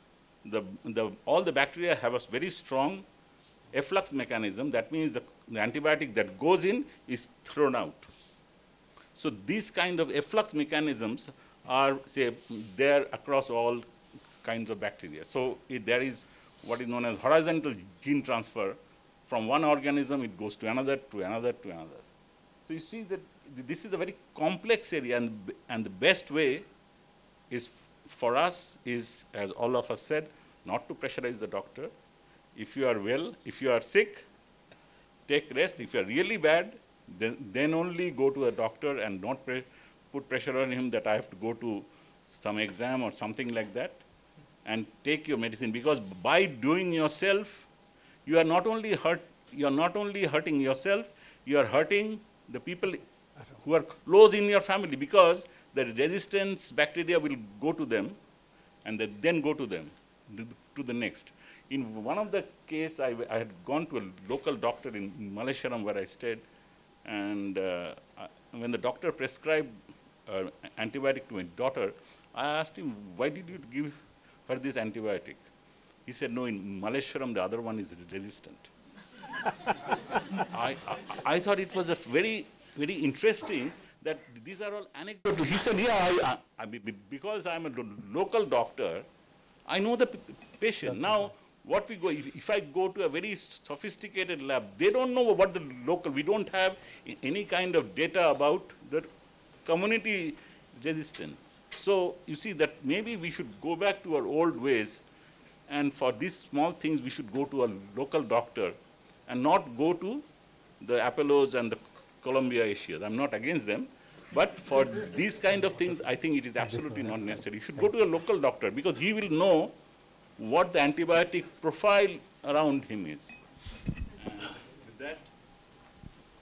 all the bacteria have a very strong efflux mechanism. That means the antibiotic that goes in is thrown out. So these kind of efflux mechanisms are, say, there across all kinds of bacteria. So there is what is known as horizontal gene transfer. From one organism, it goes to another, to another, to another. So you see that this is a very complex area, and the best way is for us is, as all of us said, not to pressurize the doctor. If you are well, if you are sick, take rest. If you are really bad, then only go to a doctor, and not put pressure on him that I have to go to some exam or something like that, and take your medicine. Because by doing yourself, you are not only hurting yourself, you are hurting the people who are close in your family, because the resistance bacteria will go to them, and then go to them, to the next. In one of the case, I had gone to a local doctor in Malleshwaram where I stayed, and when the doctor prescribed antibiotic to my daughter, I asked him, why did you give her this antibiotic? He said, no, in Malleshwaram, the other one is resistant. I thought it was a very, very interesting that these are all anecdotal. He said, yeah, because I'm a local doctor, I know the patient. Now, what we go, if I go to a very sophisticated lab, they don't know what the local, we don't have any kind of data about the community resistance. So you see that maybe we should go back to our old ways, and for these small things, we should go to a local doctor and not go to the Apollos and the Columbia Asias. I'm not against them, but for these kind of things, I think it is absolutely not necessary. You should go to a local doctor, because he will know what the antibiotic profile around him is. With that,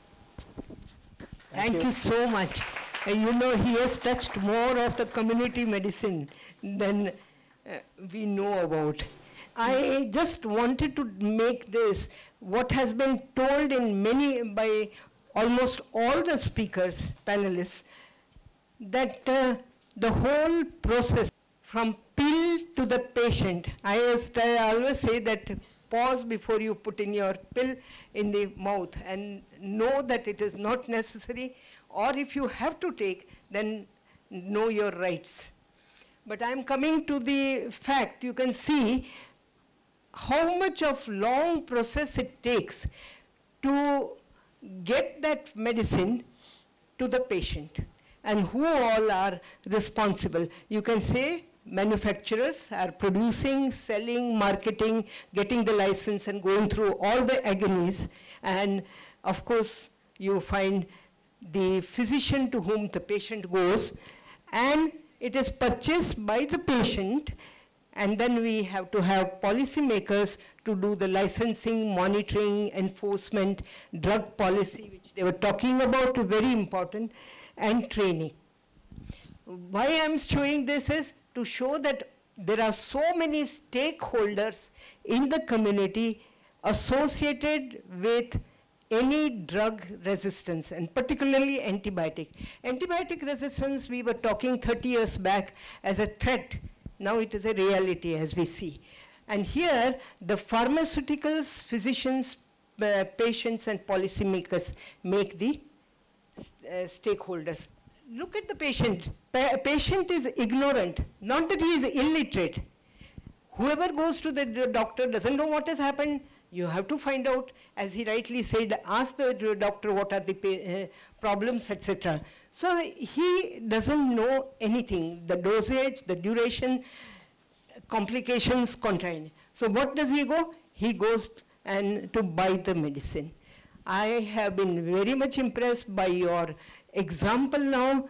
Thank you so much. You know, he has touched more of the community medicine than we know about. I just wanted to make this, what has been told by almost all the speakers, panelists, that the whole process from pill to the patient, I always say that pause before you put in your pill in the mouth and know that it is not necessary, or if you have to take, then know your rights. But I'm coming to the fact, you can see how much of long process it takes to get that medicine to the patient, and who all are responsible. You can say manufacturers are producing, selling, marketing, getting the license and going through all the agonies. And of course, you find the physician to whom the patient goes, and it is purchased by the patient, and then we have to have policymakers to do the licensing, monitoring, enforcement, drug policy, which they were talking about, very important, and training. Why I'm showing this is to show that there are so many stakeholders in the community associated with any drug resistance, and particularly antibiotic. Antibiotic resistance, we were talking 30 years back as a threat. Now it is a reality, as we see. And here, the pharmaceuticals, physicians, patients, and policymakers make the stakeholders. Look at the patient. Patient is ignorant, not that he is illiterate. Whoever goes to the doctor doesn't know what has happened. You have to find out, as he rightly said, ask the doctor what are the problems, etc. So he doesn't know anything, the dosage, the duration, complications, contraint. So what does he go? He goes to buy the medicine. I have been very much impressed by your example now,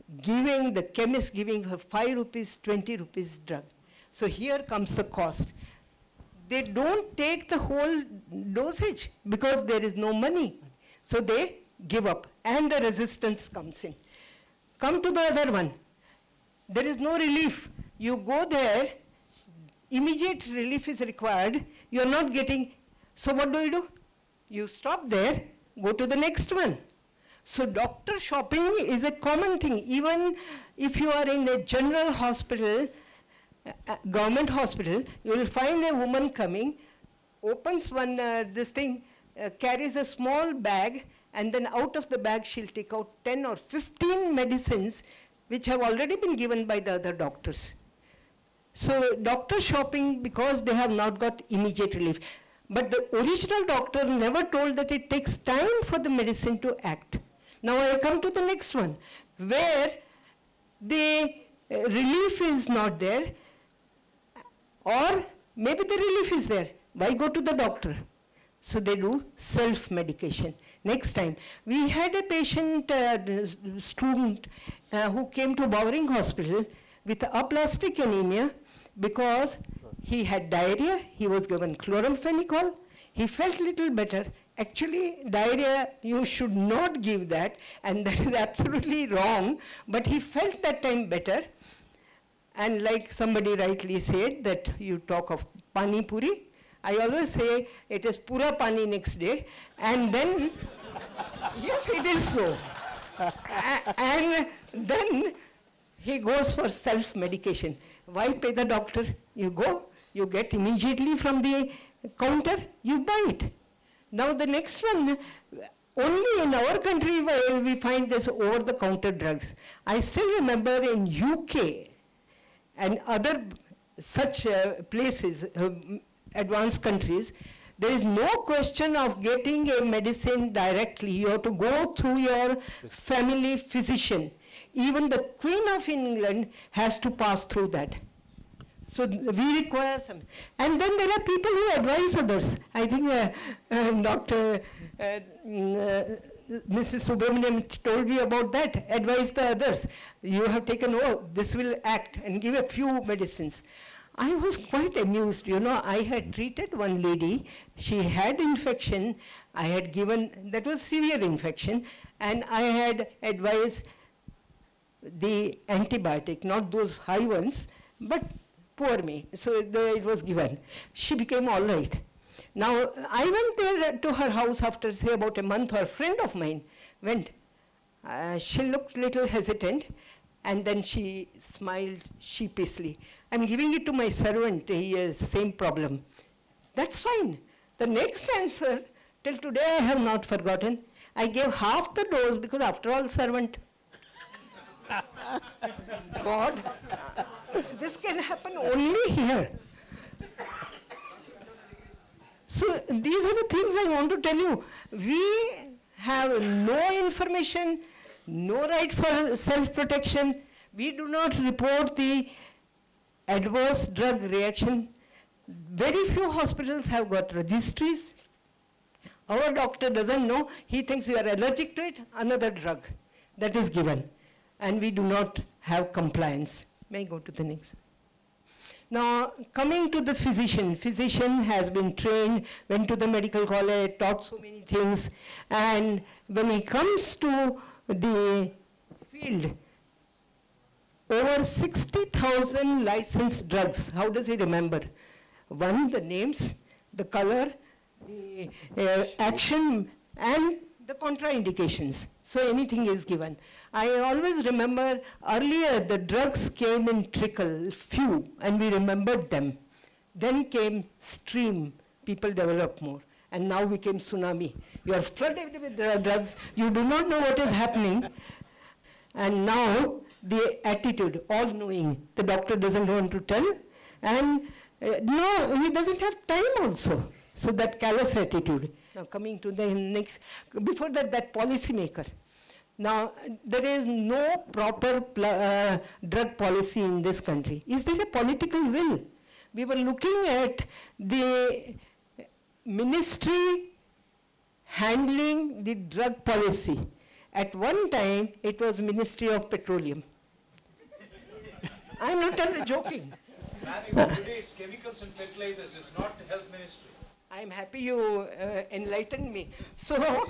the chemist giving for 5 rupees, 20 rupees drug. So here comes the cost. They don't take the whole dosage because there is no money. So they give up, and the resistance comes in. Come to the other one. There is no relief. You go there, immediate relief is required. You are not getting, so what do? You stop there, go to the next one. So doctor shopping is a common thing. Even if you are in a general hospital, government hospital, you will find a woman coming, opens one, carries a small bag, and then out of the bag she'll take out 10 or 15 medicines which have already been given by the other doctors. So doctor shopping because they have not got immediate relief. But the original doctor never told that it takes time for the medicine to act. Now I come to the next one, where the relief is not there, or maybe the relief is there. Why go to the doctor? So they do self-medication. Next time, we had a patient, student, who came to Bowring Hospital with aplastic anemia because he had diarrhea. He was given chloramphenicol. He felt little better. Actually, diarrhea, you should not give that, and that is absolutely wrong. But he felt that time better. And like somebody rightly said, that you talk of pani puri. I always say it is pura pani next day. And then, yes, it is so. And then he goes for self-medication. Why pay the doctor? You go, you get immediately from the counter, you buy it. Now the next one, only in our country we find this over-the-counter drugs. I still remember in UK and other such places, advanced countries, there is no question of getting a medicine directly. You have to go through your family physician. Even the Queen of England has to pass through that. So we require some. And then there are people who advise others. I think Mrs. Subramaniam told me about that, advise the others. You have taken, oh, this will act, and give a few medicines. I was quite amused. You know, I had treated one lady. She had infection. I had given, that was severe infection, and I had advised the antibiotic, not those high ones, but poor me. So it was given. She became all right. Now, I went there to her house after, say, about a month, or a friend of mine went. She looked a little hesitant, and then she smiled sheepishly. I'm giving it to my servant, he has the same problem. That's fine. The next answer, till today I have not forgotten. I gave half the dose because after all, servant. God, this can happen only here. So these are the things I want to tell you. We have no information, no right for self-protection. We do not report the adverse drug reaction. Very few hospitals have got registries. Our doctor doesn't know. He thinks we are allergic to it, another drug that is given. And we do not have compliance. May I go to the next? Now, coming to the physician. Physician has been trained, went to the medical college, taught so many things. And when he comes to the field, over 60,000 licensed drugs. How does he remember? One, the names, the color, the action, and the contraindications. So anything is given. I always remember earlier the drugs came in trickle, few, and we remembered them. Then came stream, people developed more. And now became tsunami. You are flooded with drugs, you do not know what is happening. And now the attitude, all knowing, the doctor doesn't want to tell. And no, he doesn't have time also. So that callous attitude. Now coming to the next, before that, that policy maker. Now, there is no proper drug policy in this country. Is there a political will? We were looking at the ministry handling the drug policy. At one time, it was Ministry of Petroleum. I'm not joking. Today's chemicals and fertilizers is not the health ministry. I'm happy you enlightened me. So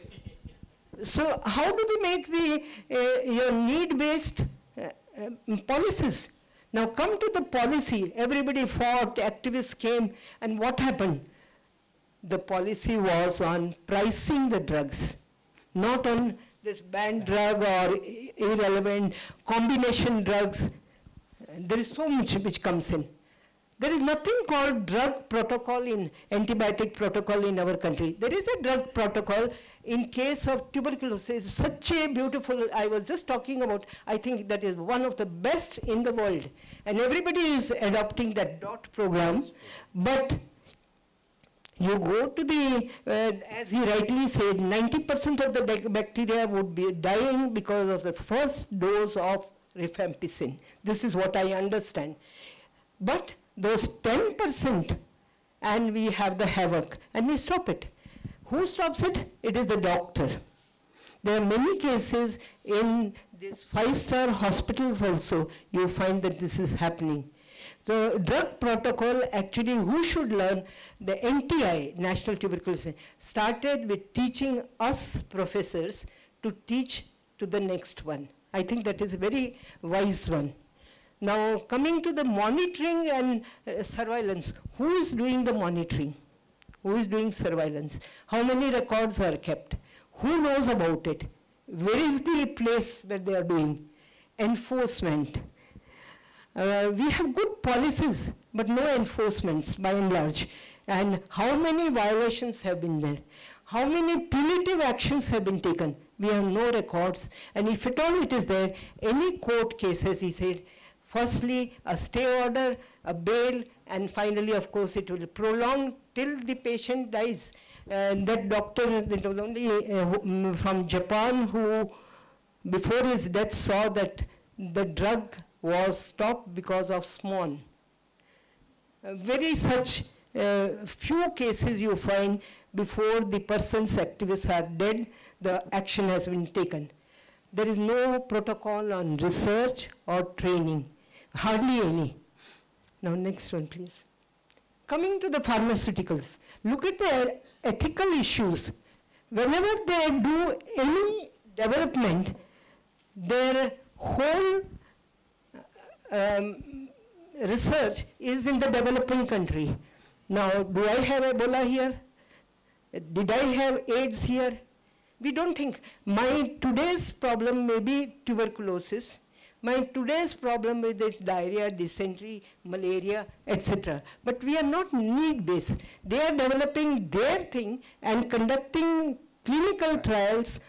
how do they make the your need-based policies? Now come to the policy. Everybody fought, activists came, and what happened? The policy was on pricing the drugs, not on this banned drug or irrelevant combination drugs. There is so much which comes in. There is nothing called drug protocol in antibiotic protocol in our country. There is a drug protocol in case of tuberculosis. Such a beautiful, I was just talking about, I think that is one of the best in the world. And everybody is adopting that DOT program. But you go to the, as he rightly said, 90% of the bacteria would be dying because of the first dose of rifampicin. This is what I understand. But those 10%, and we have the havoc, and we stop it. Who stops it? It is the doctor. There are many cases in these 5-star hospitals also, you find that this is happening. So drug protocol, actually, who should learn? The NTI, National Tuberculosis, started with teaching us professors to teach to the next one. I think that is a very wise one. Now, coming to the monitoring and surveillance, who is doing the monitoring? Who is doing surveillance? How many records are kept? Who knows about it? Where is the place where they are doing? Enforcement. We have good policies, but no enforcements by and large. And how many violations have been there? How many punitive actions have been taken? We have no records. And if at all it is there, any court case, as he said, firstly, a stay order, a bail, and finally, of course, it will prolong till the patient dies. That doctor, that was only from Japan, who before his death saw that the drug was stopped because of swan. Very such few cases you find before the person's activists are dead, the action has been taken. There is no protocol on research or training. Hardly any. Now next one, please. Coming to the pharmaceuticals, look at the ethical issues. Whenever they do any development, their whole research is in the developing country. Now, do I have Ebola here? Did I have AIDS here? We don't think. My today's problem may be tuberculosis. My today's problem is diarrhea, dysentery, malaria, etc. But we are not need-based. They are developing their thing and conducting clinical trials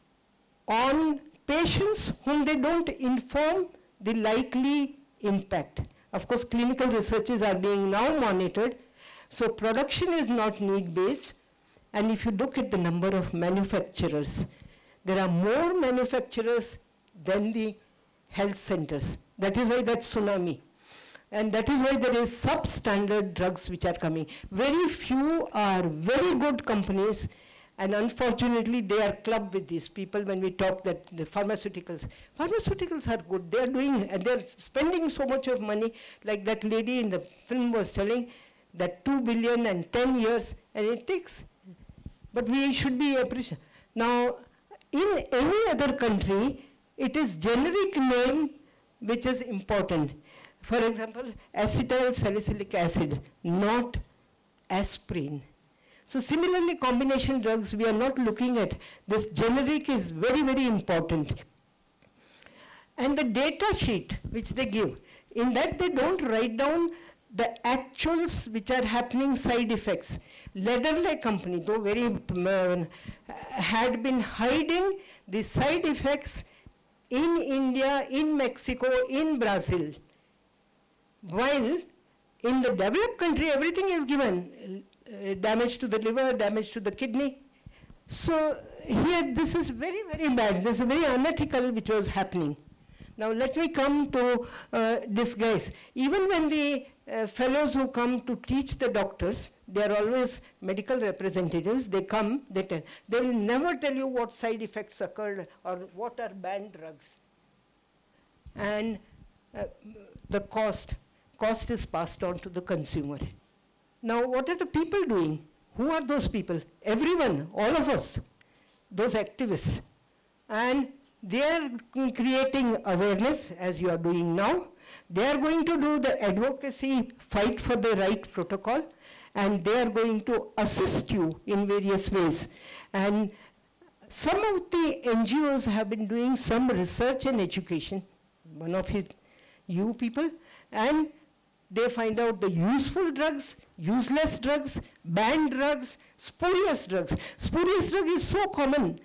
on patients whom they don't inform the likely impact. Of course, clinical researches are being now monitored. So production is not need-based. And if you look at the number of manufacturers, there are more manufacturers than the health centers. That is why that's tsunami. And that is why there is substandard drugs which are coming. Very few are very good companies, and unfortunately they are clubbed with these people when we talk that the pharmaceuticals. Pharmaceuticals are good. They are doing, and they are spending so much of money, like that lady in the film was telling, that 2 billion and 10 years, and it takes. But we should be appreciative. Now, in any other country, it is generic name which is important. For example, acetyl salicylic acid, not aspirin. So similarly, combination drugs, we are not looking at. This generic is very, very important. And the data sheet which they give, in that they don't write down the actuals which are happening, side effects. Lederle company, though very, had been hiding the side effects in India, in Mexico, in Brazil. While in the developed country, everything is given. Damage to the liver, damage to the kidney. So here, this is very, very bad. This is very unethical which was happening. Now let me come to this guys. Even when the fellows who come to teach the doctors, they are always medical representatives. They come, they tell. They will never tell you what side effects occurred or what are banned drugs. And the cost is passed on to the consumer. Now what are the people doing? Who are those people? Everyone, all of us, those activists. And they are creating awareness, as you are doing now. They are going to do the advocacy, fight for the right protocol, and they are going to assist you in various ways. And some of the NGOs have been doing some research and education, one of you people, and they find out the useful drugs, useless drugs, banned drugs, spurious drugs. Spurious drug is so common.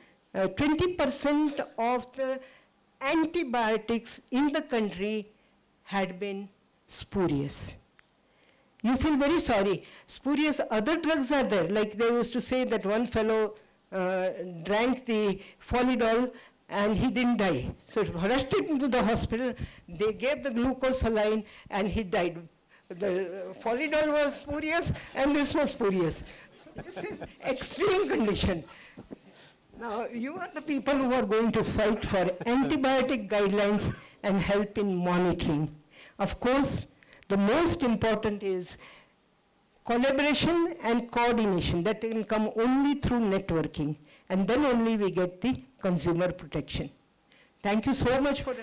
20% of the antibiotics in the country had been spurious. You feel very sorry. Spurious other drugs are there. Like they used to say that one fellow drank the Folidol and he didn't die. So rushed him into the hospital. They gave the glucose saline and he died. The Folidol was spurious and this was spurious. This is extreme condition. Now, you are the people who are going to fight for antibiotic guidelines and help in monitoring. Of course, the most important is collaboration and coordination. That can come only through networking. And then only we get the consumer protection. Thank you so much for it.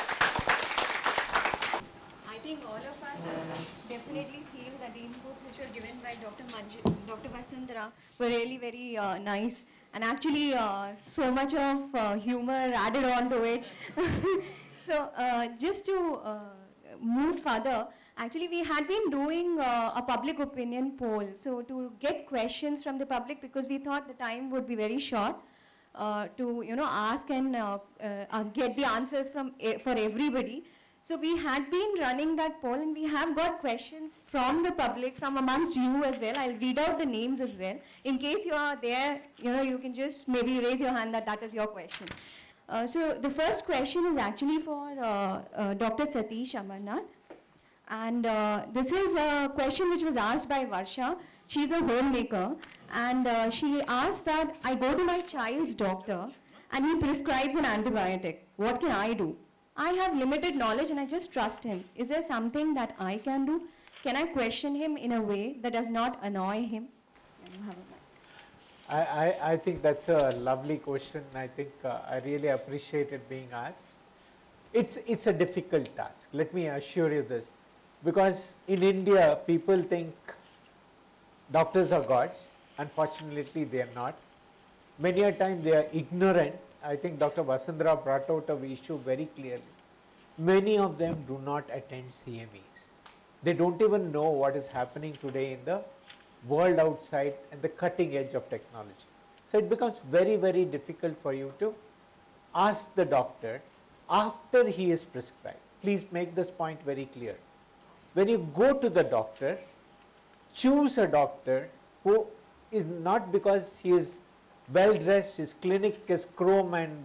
I think all of us will definitely feel that the inputs which were given by Dr. Vasundhara were really very nice. And actually, so much of humor added on to it. So just to move further, actually we had been doing a public opinion poll. So to get questions from the public, because we thought the time would be very short to ask and get the answers from for everybody. So we had been running that poll, and we have got questions from the public, from amongst you as well. I'll read out the names as well. In case you are there, you can just maybe raise your hand that is your question. So the first question is actually for Dr. Satish Amarnath. And this is a question which was asked by Varsha. She's a homemaker. And she asked that, I go to my child's doctor and he prescribes an antibiotic. What can I do? I have limited knowledge and I just trust him. Is there something that I can do? can I question him in a way that does not annoy him? Yeah, you have a mic. I think that's a lovely question. I think I really appreciate it being asked. It's a difficult task, let me assure you this, because in India people think doctors are gods. Unfortunately they are not. Many a time they are ignorant. I think Dr. Vasundhara brought out a issue very clearly. Many of them do not attend CMEs. They don't even know what is happening today in the world outside and the cutting edge of technology. So it becomes very, very difficult for you to ask the doctor after he is prescribed. Please make this point very clear. When you go to the doctor, choose a doctor who is not because he is well dressed, his clinic is chrome and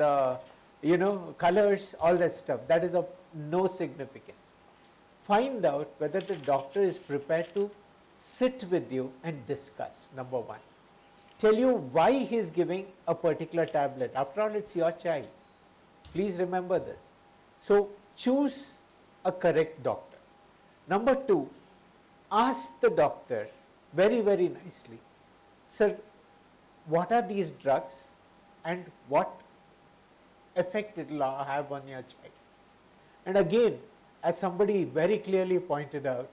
colors, all that stuff. That is of no significance. Find out whether the doctor is prepared to sit with you and discuss, number one. Tell you why he is giving a particular tablet. After all, it's your child. Please remember this. So choose a correct doctor. Number two, ask the doctor very, very nicely, sir, what are these drugs and what effect it will have on your child? And again, as somebody very clearly pointed out,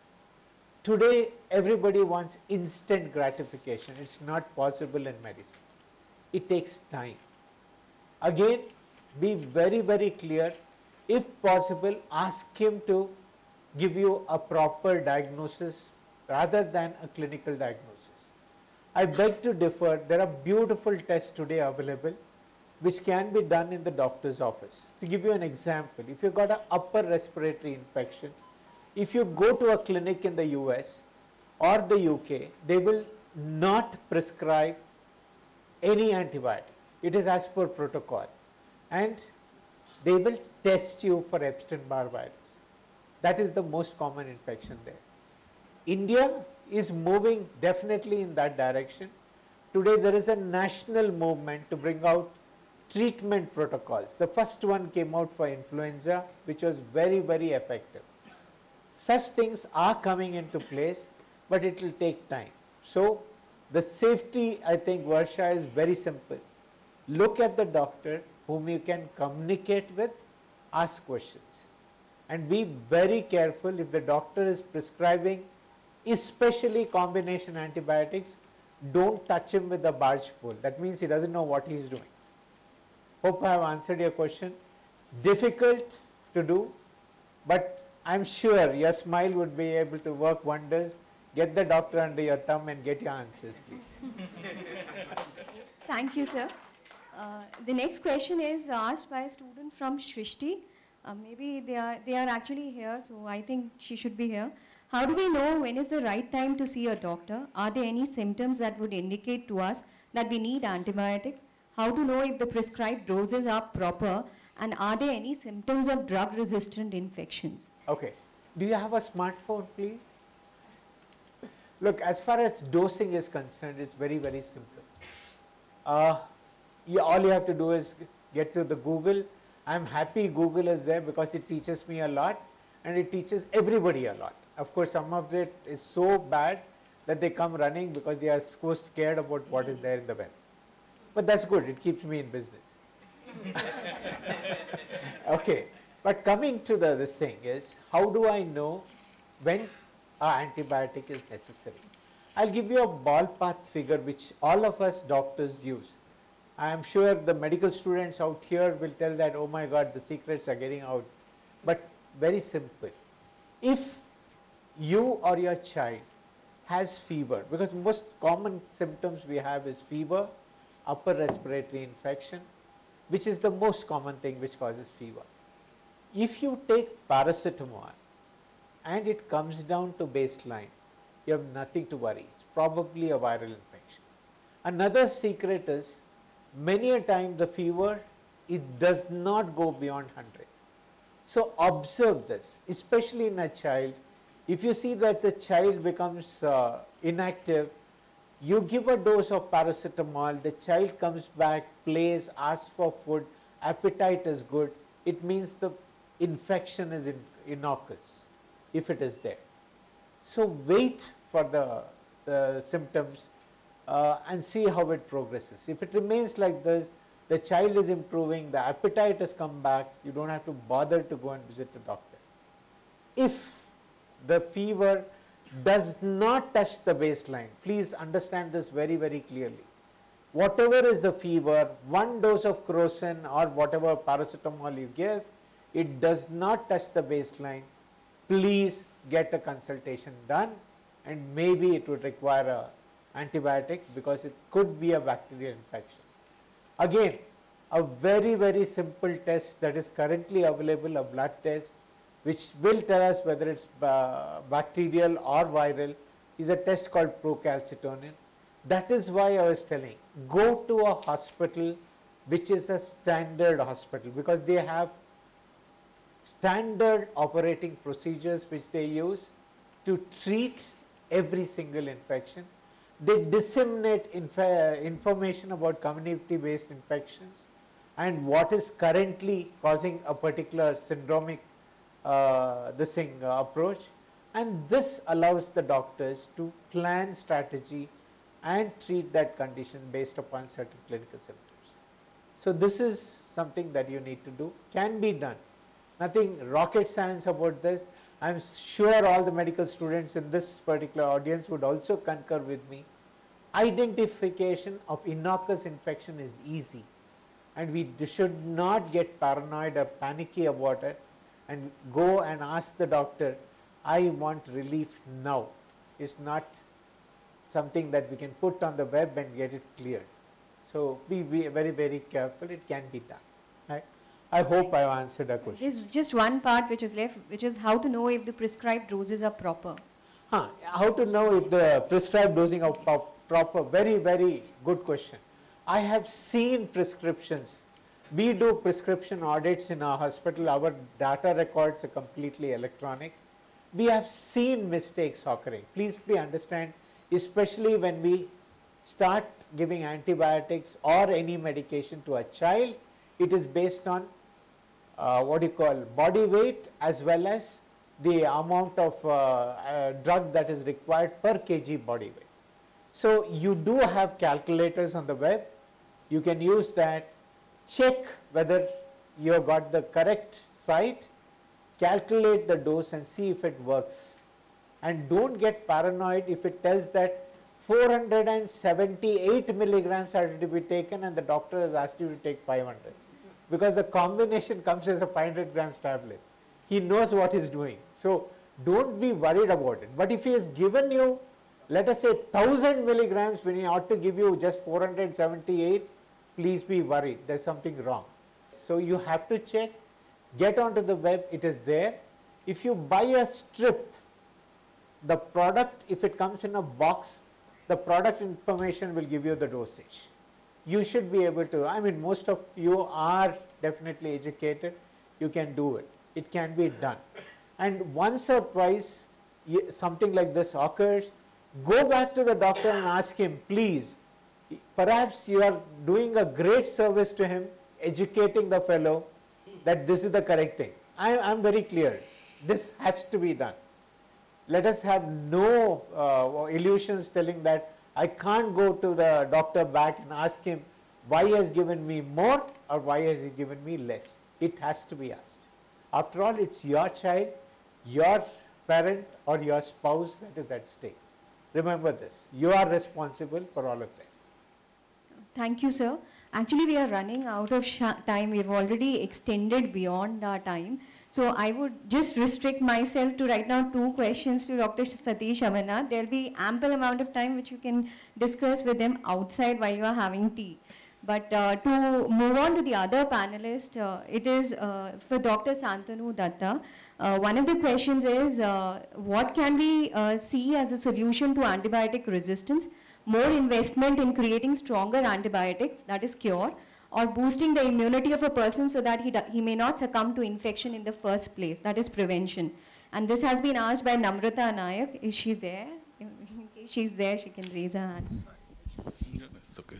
today everybody wants instant gratification. It's not possible in medicine. It takes time. Again, be very, very clear. If possible, ask him to give you a proper diagnosis rather than a clinical diagnosis. I beg to differ. There are beautiful tests today available which can be done in the doctor's office. To give you an example, if you've got an upper respiratory infection, if you go to a clinic in the US or the UK, they will not prescribe any antibiotic. It is as per protocol. And they will test you for Epstein-Barr virus. That is the most common infection there. India is moving definitely in that direction. Today there is a national movement to bring out treatment protocols. The first one came out for influenza, which was very, very effective. Such things are coming into place, but it will take time. So the safety, I think, Varsha, is very simple. Look at the doctor whom you can communicate with, ask questions. And be very careful if the doctor is prescribing, especially combination antibiotics, don't touch him with a barge pole. That means he doesn't know what he is doing. Hope I have answered your question. Difficult to do, but I'm sure your smile would be able to work wonders. Get the doctor under your thumb and get your answers, please. Thank you, sir. The next question is asked by a student from Shrishti. Maybe they are actually here, so I think she should be here. How do we know when is the right time to see a doctor? Are there any symptoms that would indicate to us that we need antibiotics? How to know if the prescribed doses are proper? And are there any symptoms of drug-resistant infections? Okay. Do you have a smartphone, please? Look, as far as dosing is concerned, it's very, very simple. All you have to do is get to the Google. I'm happy Google is there because it teaches me a lot and it teaches everybody a lot. Of course, some of it is so bad that they come running because they are so scared about what is there in the web. But that's good, it keeps me in business. Okay, but coming to this thing is, how do I know when an antibiotic is necessary? I'll give you a ballpark figure which all of us doctors use. I am sure the medical students out here will tell that, oh my God, the secrets are getting out. But very simple. If you or your child has fever, because most common symptoms we have is fever, upper respiratory infection, which is the most common thing which causes fever. If you take paracetamol and it comes down to baseline, you have nothing to worry. It's probably a viral infection. Another secret is, many a time the fever, it does not go beyond 100. So observe this, especially in a child. If you see that the child becomes inactive, you give a dose of paracetamol, the child comes back, plays, asks for food, appetite is good, it means the infection is innocuous, if it is there. So wait for the symptoms and see how it progresses. If it remains like this, the child is improving, the appetite has come back, you don't have to bother to go and visit the doctor. If the fever does not touch the baseline, please understand this very, very clearly. Whatever is the fever, one dose of crocin or whatever paracetamol you give, it does not touch the baseline, please get a consultation done, and maybe it would require an antibiotic because it could be a bacterial infection. Again, a very, very simple test that is currently available, a blood test, which will tell us whether it's bacterial or viral, is a test called procalcitonin. That is why I was telling, go to a hospital which is a standard hospital, because they have standard operating procedures which they use to treat every single infection. They disseminate information about community-based infections and what is currently causing a particular syndromic approach, and this allows the doctors to plan strategy and treat that condition based upon certain clinical symptoms. So this is something that you need to do, can be done. Nothing rocket science about this. I am sure all the medical students in this particular audience would also concur with me. Identification of innocuous infection is easy, and we should not get paranoid or panicky about it and go and ask the doctor, I want relief now. It's not something that we can put on the web and get it cleared. So be very, very careful. It can be done. Right? I hope I have answered that question. There's just one part which is left, which is how to know if the prescribed doses are proper. How to know if the prescribed dosing are proper? Very, very good question. I have seen prescriptions. We do prescription audits in our hospital. Our data records are completely electronic. We have seen mistakes occurring. Please understand, especially when we start giving antibiotics or any medication to a child, it is based on body weight as well as the amount of drug that is required per kg body weight. So you do have calculators on the web. You can use that, check whether you have got the correct site, calculate the dose and see if it works. And don't get paranoid if it tells that 478 milligrams are to be taken and the doctor has asked you to take 500. Because the combination comes as a 500 grams tablet. He knows what he's doing. So don't be worried about it. But if he has given you, let us say 1000 milligrams when he ought to give you just 478, please be worried. There's something wrong. So you have to check, get onto the web, it is there. If you buy a strip, the product, if it comes in a box, the product information will give you the dosage. You should be able to, I mean, most of you are definitely educated, you can do it. It can be done. And once or twice something like this occurs, go back to the doctor and ask him, please, perhaps you are doing a great service to him, educating the fellow that this is the correct thing. I am very clear, this has to be done. Let us have no illusions telling that I can't go to the doctor back and ask him why he has given me more or why has he given me less. It has to be asked. After all, it's your child, your parent or your spouse that is at stake. Remember this, you are responsible for all of that. Thank you, sir. Actually, we are running out of time. We've already extended beyond our time. So I would just restrict myself to right now 2 questions to Dr. Satish Amarnath. There will be ample amount of time which you can discuss with them outside while you are having tea. But to move on to the other panelist, it is for Dr. Santanu Datta. One of the questions is, what can we see as a solution to antibiotic resistance? More investment in creating stronger antibiotics, that is cure, or boosting the immunity of a person so that he may not succumb to infection in the first place, that is prevention. And this has been asked by Namrata Nayak. Is she there? In case she's there, she can raise her hand. Yeah, that's okay.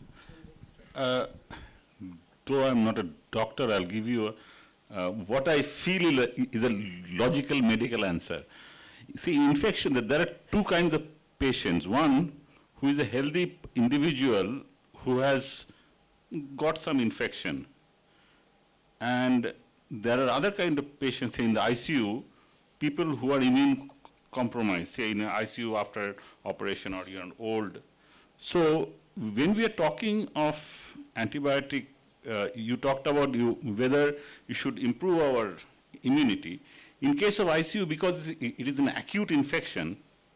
Though I'm not a doctor, I'll give you what I feel is a logical medical answer. see, infection, there are two kinds of patients. One who is a healthy individual who has got some infection. And there are other kind of patients, say in the ICU, people who are immune compromised, say in the ICU after operation or you're old. So when we are talking of antibiotic, you talked about whether you should improve our immunity. In case of ICU, because it is an acute infection,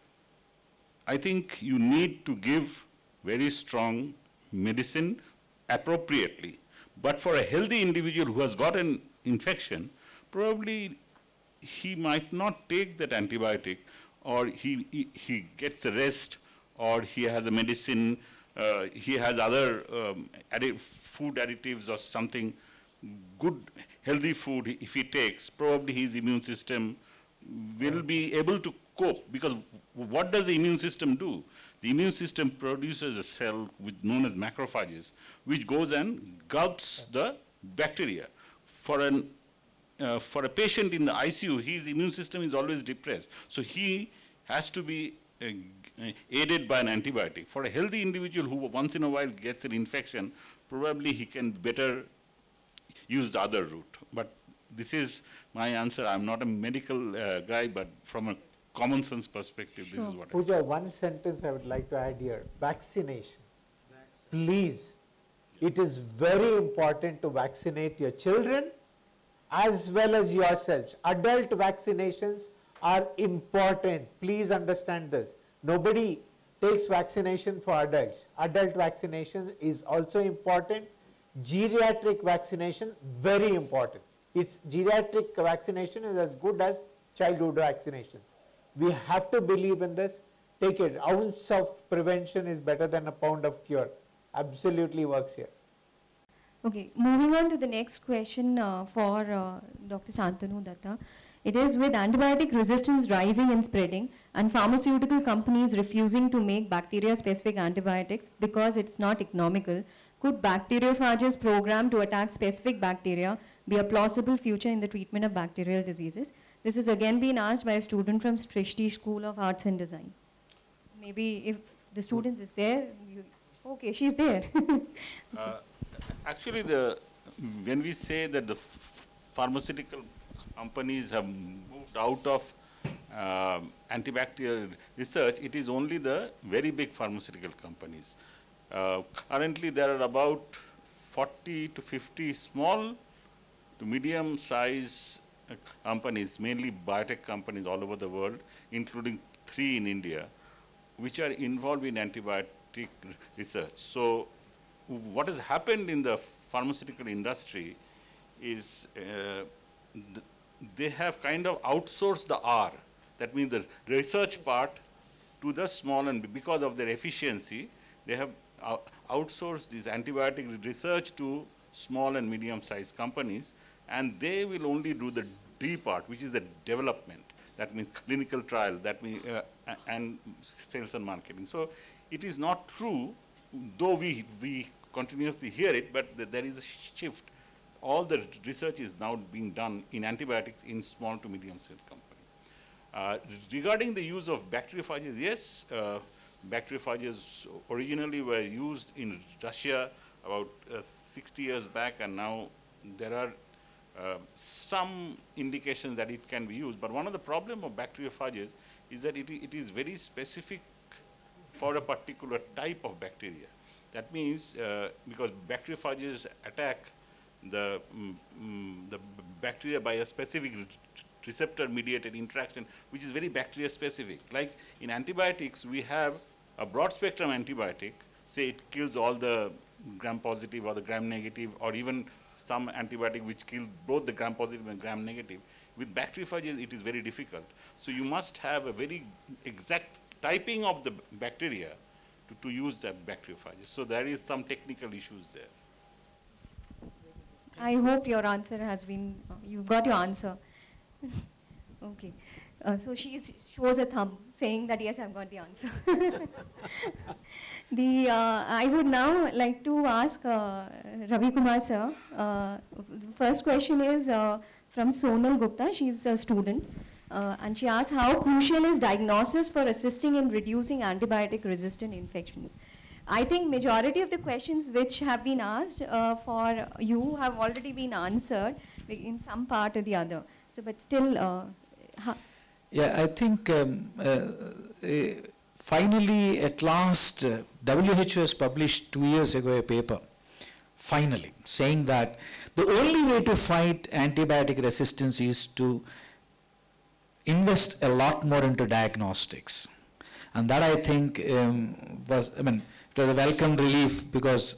I think you need to give very strong medicine appropriately. But for a healthy individual who has got an infection, probably he might not take that antibiotic, or he gets a rest, or he has a medicine, he has other food additives or something, good healthy food if he takes, probably his immune system will be able to cope. Because what does the immune system do? The immune system produces a cell known as macrophages, which goes and gulps the bacteria. For a patient in the ICU, his immune system is always depressed. So he has to be aided by an antibiotic. For a healthy individual who once in a while gets an infection, probably he can better use the other route. But this is my answer. I'm not a medical guy, but from a common sense perspective, this is what I Pooja, one sentence I would like to add here. Vaccination. Please, it is very important to vaccinate your children as well as yourselves. Adult vaccinations are important. Please understand this. Nobody takes vaccination for adults. Adult vaccination is also important. Geriatric vaccination, very important. Geriatric vaccination is as good as childhood vaccinations. We have to believe in this. Take it. Ounce of prevention is better than a pound of cure. Absolutely works here. Okay, moving on to the next question for Dr. Santanu Datta. It is, with antibiotic resistance rising and spreading and pharmaceutical companies refusing to make bacteria-specific antibiotics because it's not economical, could bacteriophages programmed to attack specific bacteria be a plausible future in the treatment of bacterial diseases? This has again been asked by a student from Srishti School of Arts and Design. Maybe if the student is there, okay, she's there. Actually, when we say that the pharmaceutical companies have moved out of antibacterial research, it is only the very big pharmaceutical companies. Currently, there are about 40 to 50 small to medium-size companies, mainly biotech companies all over the world, including 3 in India, which are involved in antibiotic research. So what has happened in the pharmaceutical industry is they have kind of outsourced the R, that means the research part, to the small, and because of their efficiency, they have outsourced this antibiotic research to small and medium-sized companies, and they will only do the D part, which is the development. That means clinical trial, that means and sales and marketing. So it is not true, though we continuously hear it, but there is a shift. All the research is now being done in antibiotics in small to medium-sized companies. Regarding the use of bacteriophages, yes, bacteriophages originally were used in Russia about 60 years back, and now there are some indications that it can be used. But one of the problems of bacteriophages is that it is very specific for a particular type of bacteria. That means because bacteriophages attack the bacteria by a specific receptor-mediated interaction, which is very bacteria-specific. Like in antibiotics, we have a broad-spectrum antibiotic. Say it kills all the gram-positive or the gram-negative, or even some antibiotic which kills both the gram-positive and gram-negative. With bacteriophages, it is very difficult. So you must have a very exact typing of the bacteria to use that bacteriophages. So there is some technical issues there. I hope your answer has been, you've got your answer. Okay. So she shows a thumb saying that yes, I've got the answer. I would now like to ask Ravi Kumar sir. The first question is from Sonal Gupta. She's a student. And she asks, how crucial is diagnosis for assisting in reducing antibiotic resistant infections? I think majority of the questions which have been asked for you have already been answered in some part or the other. So, but still, yeah, I think finally, at last, WHO has published 2 years ago a paper, finally, saying that the only way to fight antibiotic resistance is to invest a lot more into diagnostics. And that, I think, was, I mean, it was a welcome relief, because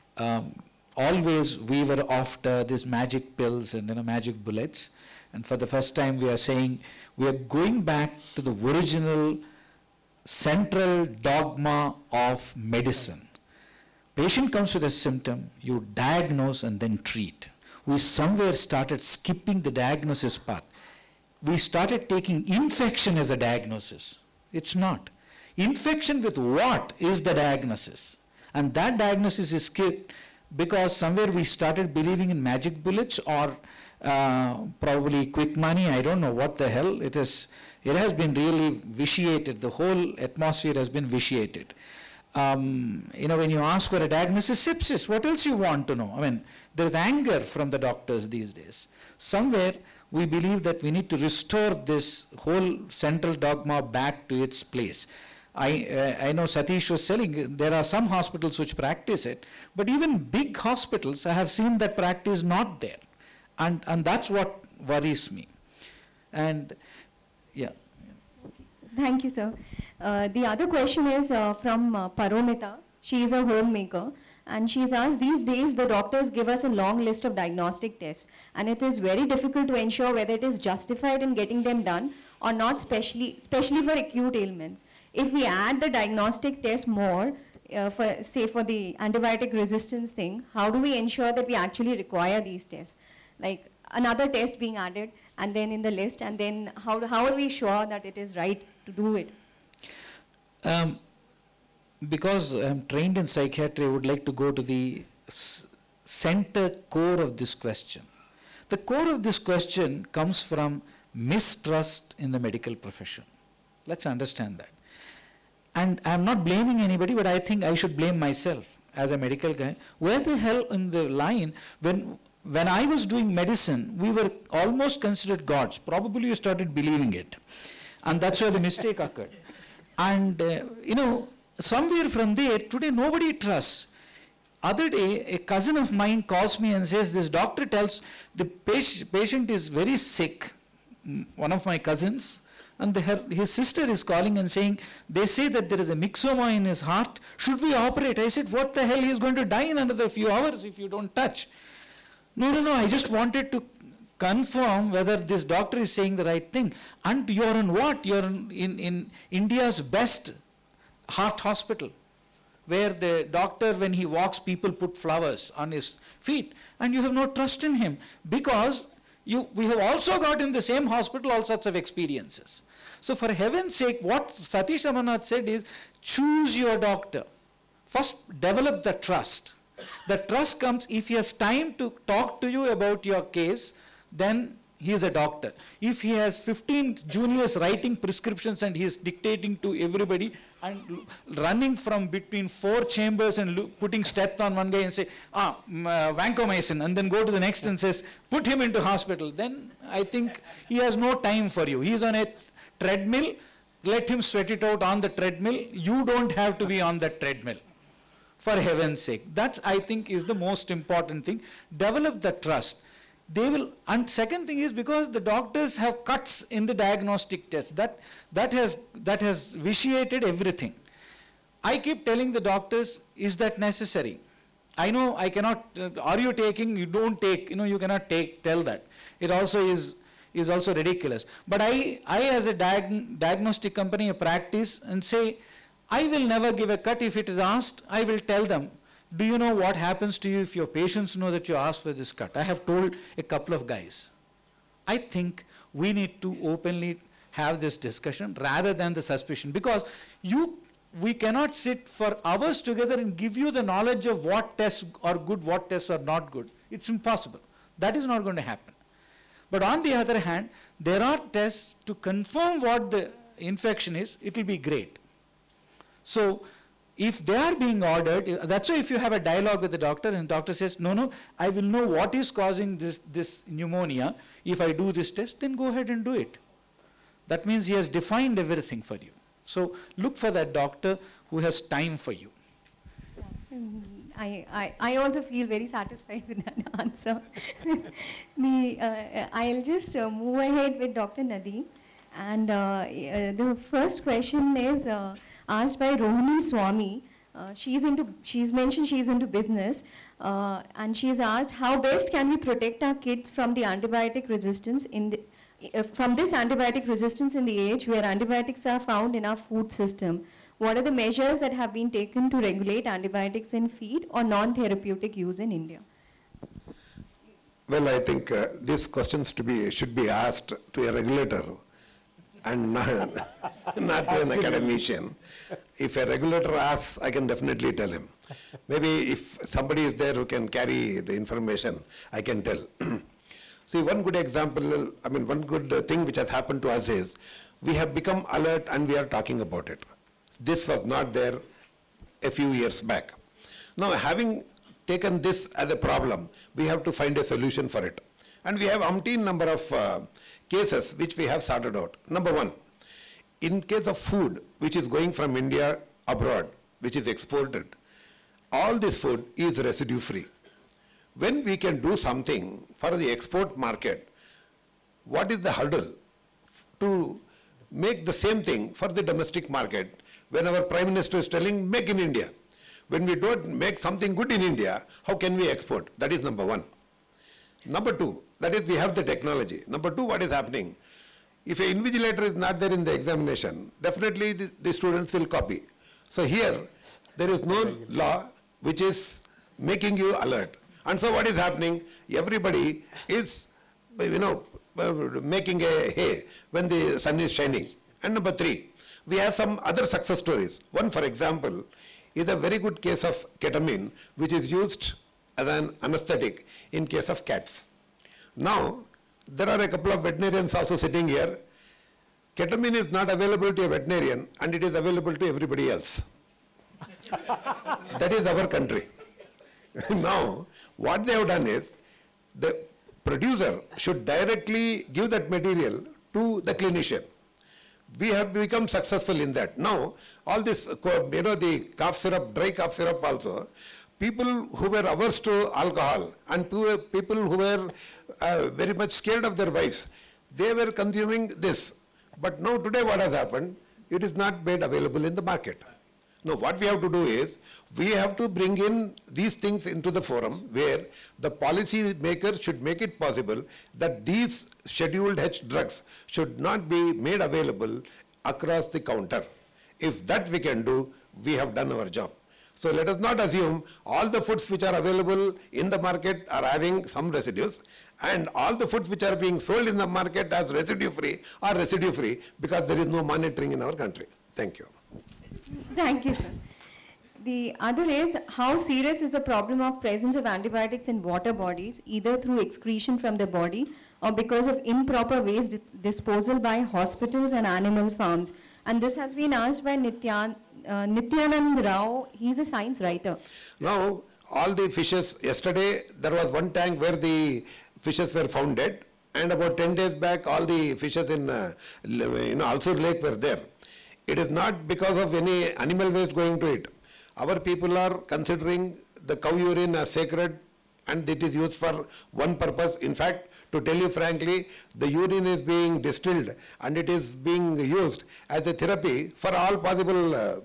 always we were after these magic pills and magic bullets. And for the first time, we are saying we are going back to the original central dogma of medicine. Patient comes with a symptom, you diagnose and then treat. We somewhere started skipping the diagnosis part. We started taking infection as a diagnosis. It's not. Infection with what is the diagnosis? And that diagnosis is skipped because somewhere we started believing in magic bullets or probably quick money. I don't know what the hell it is. It has been really vitiated. The whole atmosphere has been vitiated. When you ask for a diagnosis, sepsis, what else you want to know? I mean, there's anger from the doctors these days. Somewhere we believe that we need to restore this whole central dogma back to its place. I know Satish was saying there are some hospitals which practice it, but even big hospitals, I have seen that practice not there. And that's what worries me. And yeah. Thank you, sir. The other question is from Paromita. She is a homemaker. And she's asked, these days the doctors give us a long list of diagnostic tests. And it is very difficult to ensure whether it is justified in getting them done or not, especially for acute ailments. If we add the diagnostic test more, for the antibiotic resistance thing, how do we ensure that we actually require these tests? Like another test being added and then in the list, and then how are we sure that it is right to do it? Because I'm trained in psychiatry, I would like to go to the center core of this question. The core of this question comes from mistrust in the medical profession. Let's understand that. And I'm not blaming anybody, but I think I should blame myself as a medical guy. Where the hell in the line, when I was doing medicine, we were almost considered gods. Probably you started believing it. And that's where the mistake occurred. And, somewhere from there, today nobody trusts. Other day, a cousin of mine calls me and says, this doctor tells the patient is very sick, one of my cousins, and his sister is calling and saying, they say that there is a myxoma in his heart. Should we operate? I said, what the hell? He is going to die in another few hours if you don't touch. No, I just wanted to confirm whether this doctor is saying the right thing. And you're in what? You're in India's best heart hospital, where the doctor, when he walks, people put flowers on his feet, and you have no trust in him, because we have also got in the same hospital all sorts of experiences. So for heaven's sake, what Satish Amarnath said is, choose your doctor. First, develop the trust. The trust comes if he has time to talk to you about your case, then he is a doctor. If he has 15 juniors writing prescriptions and he is dictating to everybody and running from between 4 chambers and putting steps on one guy and say, vancomycin, and then go to the next and says, put him into hospital, then I think he has no time for you. He is on a treadmill, let him sweat it out on the treadmill. You don't have to be on that treadmill. For heaven's sake. That, I think, is the most important thing. Develop the trust. And second thing is, because the doctors have cuts in the diagnostic tests, that has vitiated everything. I keep telling the doctors, is that necessary? I know I cannot, are you taking, you don't take, you cannot tell that. It also is also ridiculous. But I as a diagnostic company, a practice, and say, I will never give a cut. If it is asked, I will tell them, do you know what happens to you if your patients know that you asked for this cut? I have told a couple of guys. I think we need to openly have this discussion rather than the suspicion, because we cannot sit for hours together and give you the knowledge of what tests are good, what tests are not good. It's impossible. That is not going to happen. But on the other hand, there are tests to confirm what the infection is, it will be great. So if they are being ordered, that's why if you have a dialogue with the doctor and the doctor says, no, I will know what is causing this pneumonia. If I do this test, then go ahead and do it. That means he has defined everything for you. So look for that doctor who has time for you. I also feel very satisfied with that answer. I'll just move ahead with Dr. Nadeem. And the first question is asked by Rohini Swami. She's mentioned she's into business, and she's asked, how best can we protect our kids from the antibiotic resistance from this antibiotic resistance in the age where antibiotics are found in our food system? What are the measures that have been taken to regulate antibiotics in feed or non-therapeutic use in India? Well, I think these questions should be asked to a regulator and not to an academician. If a regulator asks, I can definitely tell him. Maybe if somebody is there who can carry the information, I can tell. See, one good example, one good thing which has happened to us is, we have become alert and we are talking about it. This was not there a few years back. Now, having taken this as a problem, we have to find a solution for it. And we have umpteen number of cases which we have sorted out. Number one, in case of food which is going from India abroad, which is exported, all this food is residue free. When we can do something for the export market, what is the hurdle to make the same thing for the domestic market when our Prime Minister is telling, make in India? When we don't make something good in India, how can we export? That is number one. Number two, that is we have the technology. Number two, what is happening? If an invigilator is not there in the examination, definitely the students will copy. So here, there is no law which is making you alert. And so what is happening? Everybody is, making a hay when the sun is shining. And number three, we have some other success stories. One, for example, is a very good case of ketamine, which is used as an anesthetic in case of cats. Now, there are a couple of veterinarians also sitting here. Ketamine is not available to a veterinarian and it is available to everybody else. That is our country. Now, what they have done is, the producer should directly give that material to the clinician. We have become successful in that. Now, all this, the cough syrup, dry cough syrup also, people who were averse to alcohol and people who were very much scared of their wives, they were consuming this. But now today what has happened, it is not made available in the market. Now what we have to do is, we have to bring in these things into the forum where the policy makers should make it possible that these scheduled H drugs should not be made available across the counter. If that we can do, we have done our job. So let us not assume all the foods which are available in the market are having some residues, and all the foods which are being sold in the market as residue free are residue free because there is no monitoring in our country. Thank you. Thank you, sir. The other is, how serious is the problem of presence of antibiotics in water bodies, either through excretion from the body or because of improper waste disposal by hospitals and animal farms? And this has been asked by Nityanand Rao. He's a science writer. Now, all the fishes, yesterday there was one tank where the fishes were found dead, and about 10 days back all the fishes in Alsur Lake were there. It is not because of any animal waste going to it. Our people are considering the cow urine as sacred and it is used for one purpose. In fact, to tell you frankly, the urine is being distilled and it is being used as a therapy for all possible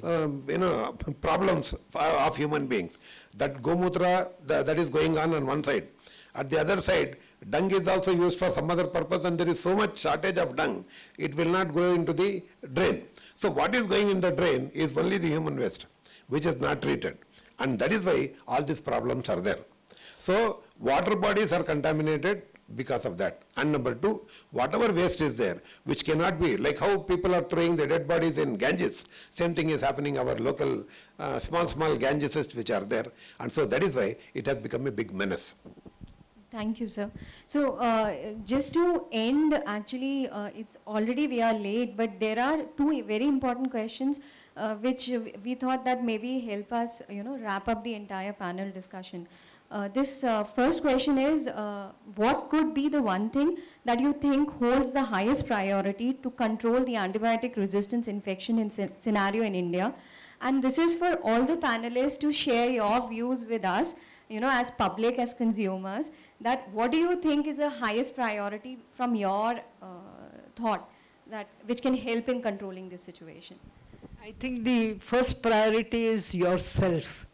problems of human beings. That gomutra, that is going on one side. At the other side, dung is also used for some other purpose, and there is so much shortage of dung, it will not go into the drain. So what is going in the drain is only the human waste, which is not treated. And that is why all these problems are there. So water bodies are contaminated because of that. And number two, whatever waste is there, which cannot be, like how people are throwing the dead bodies in Ganges, same thing is happening our local small Gangeses which are there. And so that is why it has become a big menace. Thank you, sir. So, just to end, actually, it's already we are late, but there are two very important questions which we thought that maybe help us, wrap up the entire panel discussion. This first question is, what could be the one thing that you think holds the highest priority to control the antibiotic resistance infection scenario in India? And this is for all the panelists to share your views with us, as public, as consumers, that what do you think is the highest priority from your thought that which can help in controlling this situation? I think the first priority is yourself,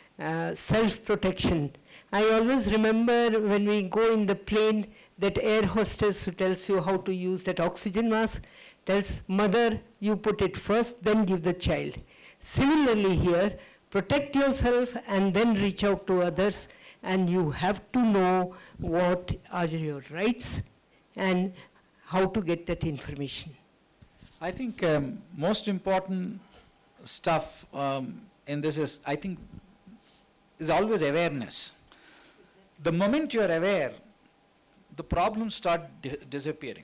self-protection. I always remember when we go in the plane, that air hostess who tells you how to use that oxygen mask, tells mother, you put it first, then give the child. Similarly here, protect yourself and then reach out to others, and you have to know what are your rights and how to get that information. I think most important stuff in this is, I think, is always awareness. The moment you are aware, the problems start disappearing.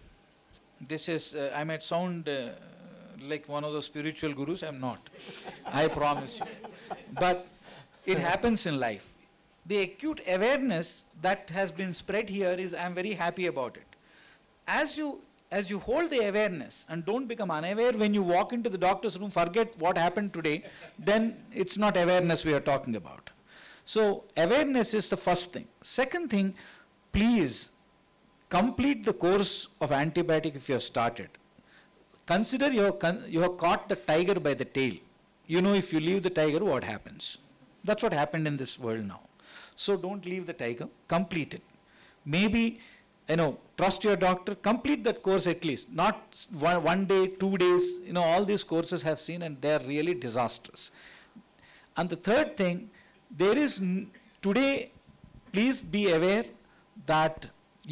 This is, I might sound like one of those spiritual gurus, I'm not, I promise you. But it happens in life. The acute awareness that has been spread here is, I'm very happy about it. As you hold the awareness and don't become unaware when you walk into the doctor's room, forget what happened today, then it's not awareness we are talking about. So awareness is the first thing. Second thing, please complete the course of antibiotic if you have started. Consider you have caught the tiger by the tail. You know, if you leave the tiger, what happens? That's what happened in this world now. So don't leave the tiger, complete it. Maybe, trust your doctor, complete that course at least. Not one day, 2 days, all these courses have seen and they are really disastrous. And the third thing, there is, today, please be aware that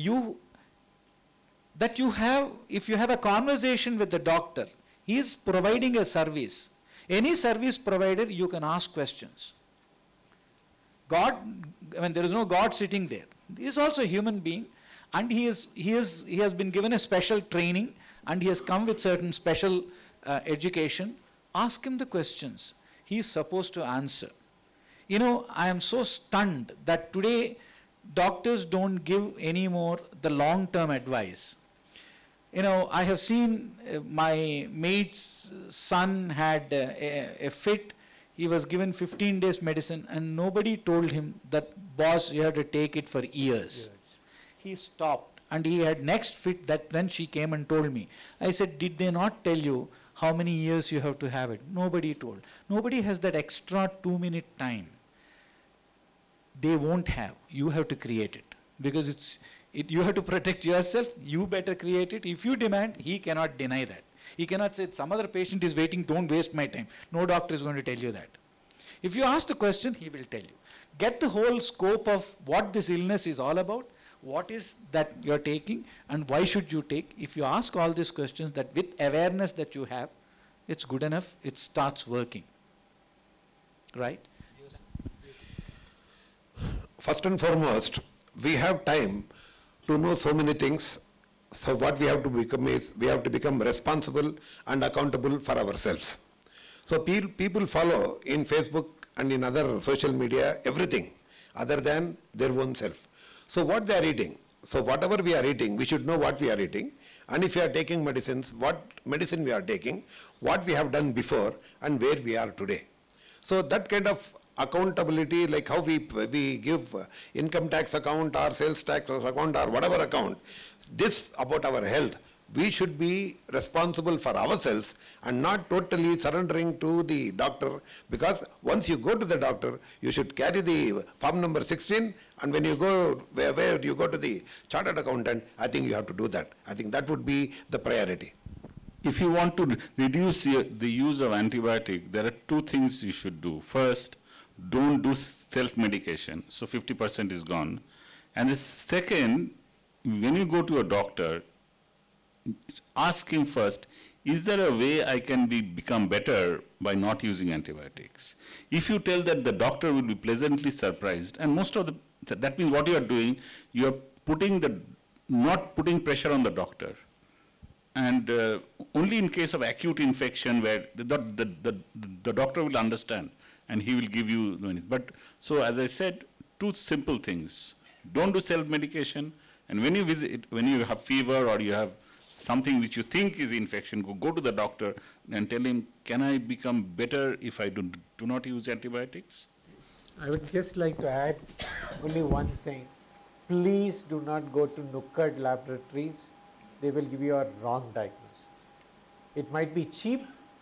if you have a conversation with the doctor, he is providing a service. Any service provider, you can ask questions. God, there is no God sitting there. He is also a human being, and he has been given a special training, and he has come with certain special education. Ask him the questions. He is supposed to answer. I am so stunned that today doctors don't give anymore the long-term advice. I have seen my mate's son had a fit. He was given 15 days medicine and nobody told him that, boss, you have to take it for years. He stopped and he had next fit. That then she came and told me. I said, did they not tell you how many years you have to have it? Nobody told. Nobody has that extra 2-minute time. They won't have. You have to create it. Because you have to protect yourself. You better create it. If you demand, he cannot deny that. He cannot say, some other patient is waiting, don't waste my time. No doctor is going to tell you that. If you ask the question, he will tell you. Get the whole scope of what this illness is all about, what is that you're taking, and why should you take. If you ask all these questions, that with awareness that you have, it's good enough, it starts working. Right? First and foremost, we have time to know so many things. So what we have to become is, we have to become responsible and accountable for ourselves. So people follow in Facebook and in other social media everything other than their own self. So what they are eating, so whatever we are eating, we should know what we are eating, and if we are taking medicines, what medicine we are taking, what we have done before, and where we are today. So that kind of accountability, like how we give income tax account or sales tax account or whatever account, this about our health, we should be responsible for ourselves and not totally surrendering to the doctor, because once you go to the doctor, you should carry the form number 16, and when you go where you go to the chartered accountant, I think you have to do that. I think that would be the priority. If you want to reduce the use of antibiotic, there are two things you should do. First, don't do self-medication, so 50% is gone. And the second, when you go to a doctor, ask him first, is there a way I can become better by not using antibiotics? If you tell that, the doctor will be pleasantly surprised, and most of the So that means what you are doing, you are not putting pressure on the doctor. And only in case of acute infection where the doctor will understand and he will give you the minutes. But so as I said, two simple things. Don't do self-medication, and when you have fever or you have something which you think is infection, go to the doctor and tell him, can I become better if I do not use antibiotics? I would just like to add only one thing. Please do not go to Nukkad laboratories. They will give you a wrong diagnosis. It might be cheap.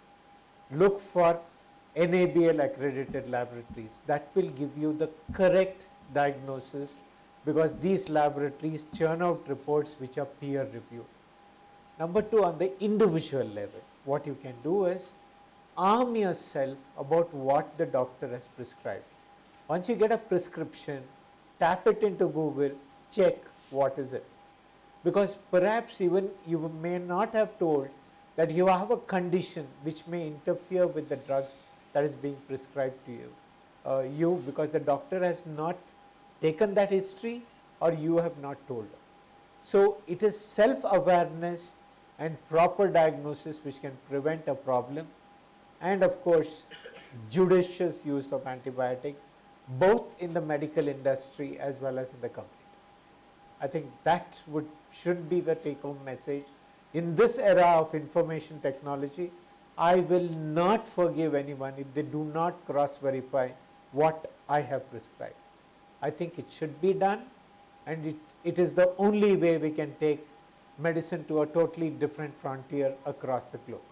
Look for NABL accredited laboratories. That will give you the correct diagnosis, because these laboratories churn out reports which are peer reviewed. Number two, on the individual level, what you can do is arm yourself about what the doctor has prescribed. Once you get a prescription, tap it into Google, check what is it. Because perhaps even you may not have told that you have a condition which may interfere with the drugs that is being prescribed to you, because the doctor has not taken that history or you have not told her. So it is self-awareness and proper diagnosis which can prevent a problem, and of course judicious use of antibiotics both in the medical industry as well as in the community. I think that should be the take-home message. In this era of information technology, I will not forgive anyone if they do not cross-verify what I have prescribed. I think it should be done, and it is the only way we can take medicine to a totally different frontier across the globe.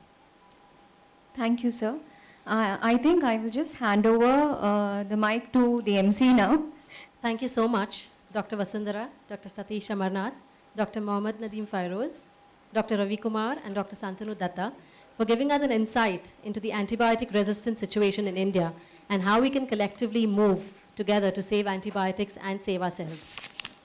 Thank you, sir. I think I will just hand over the mic to the MC now. Thank you so much, Dr. Vasundhara, Dr. Satish Amarnath, Dr. Mohammad Nadeem Fairoz, Dr. Ravi Kumar, and Dr. Santanu Datta for giving us an insight into the antibiotic resistance situation in India and how we can collectively move together to save antibiotics and save ourselves.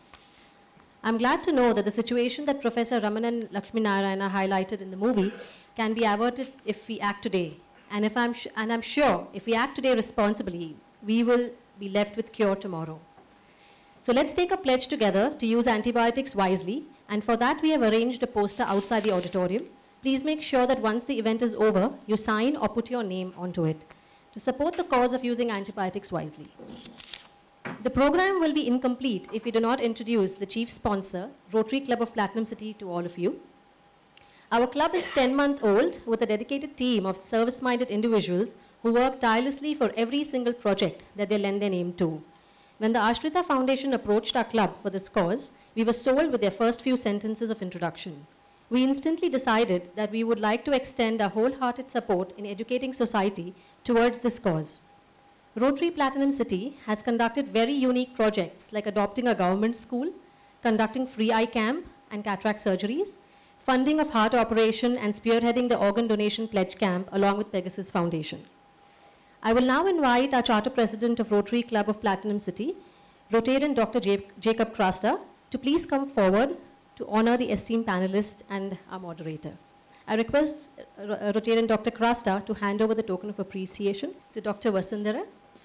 I'm glad to know that the situation that Professor Ramanan Lakshminarayana highlighted in the movie can be averted if we act today. And I'm sure if we act today responsibly, we will be left with cure tomorrow. So let's take a pledge together to use antibiotics wisely, and for that we have arranged a poster outside the auditorium. Please make sure that once the event is over, you sign or put your name onto it to support the cause of using antibiotics wisely. The program will be incomplete if we do not introduce the chief sponsor, Rotary Club of Platinum City, to all of you. Our club is 10-month-old with a dedicated team of service-minded individuals who work tirelessly for every single project that they lend their name to. When the Aashritha Foundation approached our club for this cause, we were sold with their first few sentences of introduction. We instantly decided that we would like to extend our wholehearted support in educating society towards this cause. Rotary Platinum City has conducted very unique projects like adopting a government school, conducting free eye camp and cataract surgeries, funding of heart operation, and spearheading the organ donation pledge camp along with Pegasus Foundation. I will now invite our Charter President of Rotary Club of Platinum City, Rotarian Dr. Jacob Krasta, to please come forward to honor the esteemed panelists and our moderator. I request Rotarian Dr. Krasta to hand over the token of appreciation to Dr. Vasundhara.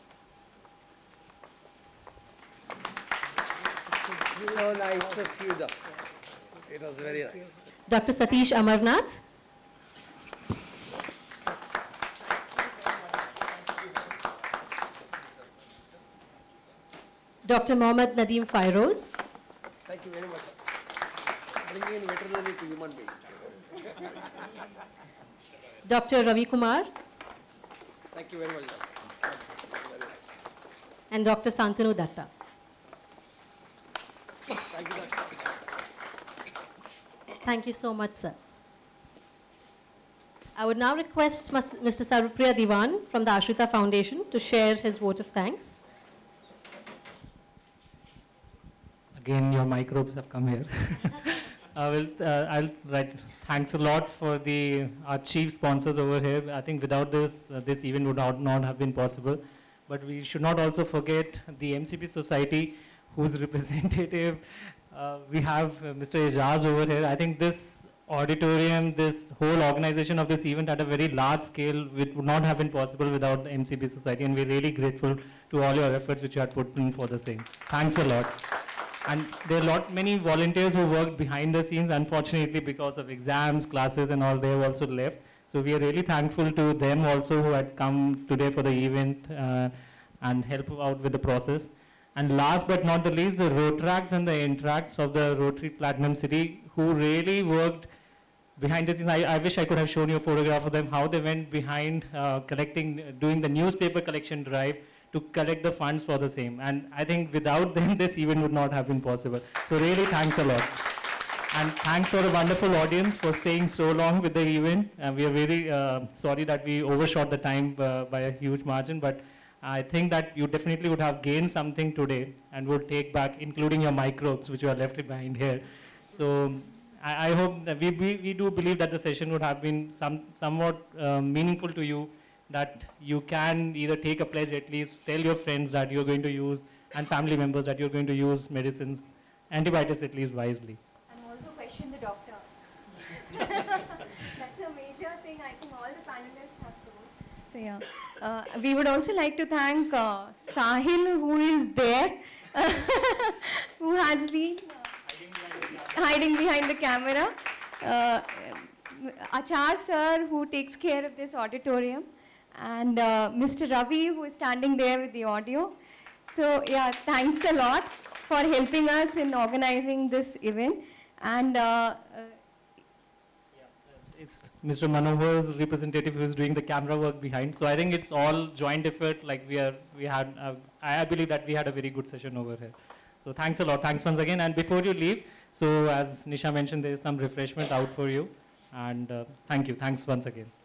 So nice of you, doctor. It was very nice. Dr. Satish Amarnath. Dr. Mohammad Nadeem Fairoz. Thank you very much, sir. Bringing in veterinary to human being. Dr. Ravi Kumar. Thank you very much, doctor. Very nice. And Dr. Santanu Datta. Thank you, doctor. Thank you so much, sir. I would now request Mr. Sarvapriya Diwan from the Aashritha Foundation to share his vote of thanks. Again, your microbes have come here. I'll write thanks a lot for our chief sponsors over here. I think without this, this event would not have been possible. But we should not also forget the MCP Society, whose representative we have Mr. Ijaz over here. I think this auditorium, this whole organization of this event at a very large scale, which would not have been possible without the MCB Society, and we're really grateful to all your efforts which you had put in for the same. Thanks a lot. And there are many volunteers who worked behind the scenes. Unfortunately, because of exams, classes, and all, they have also left. So we are really thankful to them also who had come today for the event and help out with the process. And last but not the least, the Rotaracts and the Interacts of the Rotary Platinum City, who really worked behind the scenes. I wish I could have shown you a photograph of them, how they went behind doing the newspaper collection drive to collect the funds for the same. And I think without them, this event would not have been possible. So really, thanks a lot. And thanks for the wonderful audience for staying so long with the event. We are very sorry that we overshot the time by a huge margin, but I think that you definitely would have gained something today and would take back, including your microbes, which you are left behind here. So I hope that we do believe that the session would have been somewhat meaningful to you, that you can either take a pledge, at least tell your friends that you're going to use, and family members that you're going to use medicines, antibiotics at least wisely. And also question the doctor. That's a major thing I think all the panelists have told. So yeah, we would also like to thank Sahil, who is there, who has been hiding behind the camera. Achar sir, who takes care of this auditorium, and Mr. Ravi, who is standing there with the audio. So yeah, thanks a lot for helping us in organizing this event. And it's Mr. Manohar's representative who is doing the camera work behind. So I think it's all joint effort. Like I believe that we had a very good session over here. So thanks a lot. Thanks once again. And before you leave, so as Nisha mentioned, there is some refreshment out for you. And thank you. Thanks once again.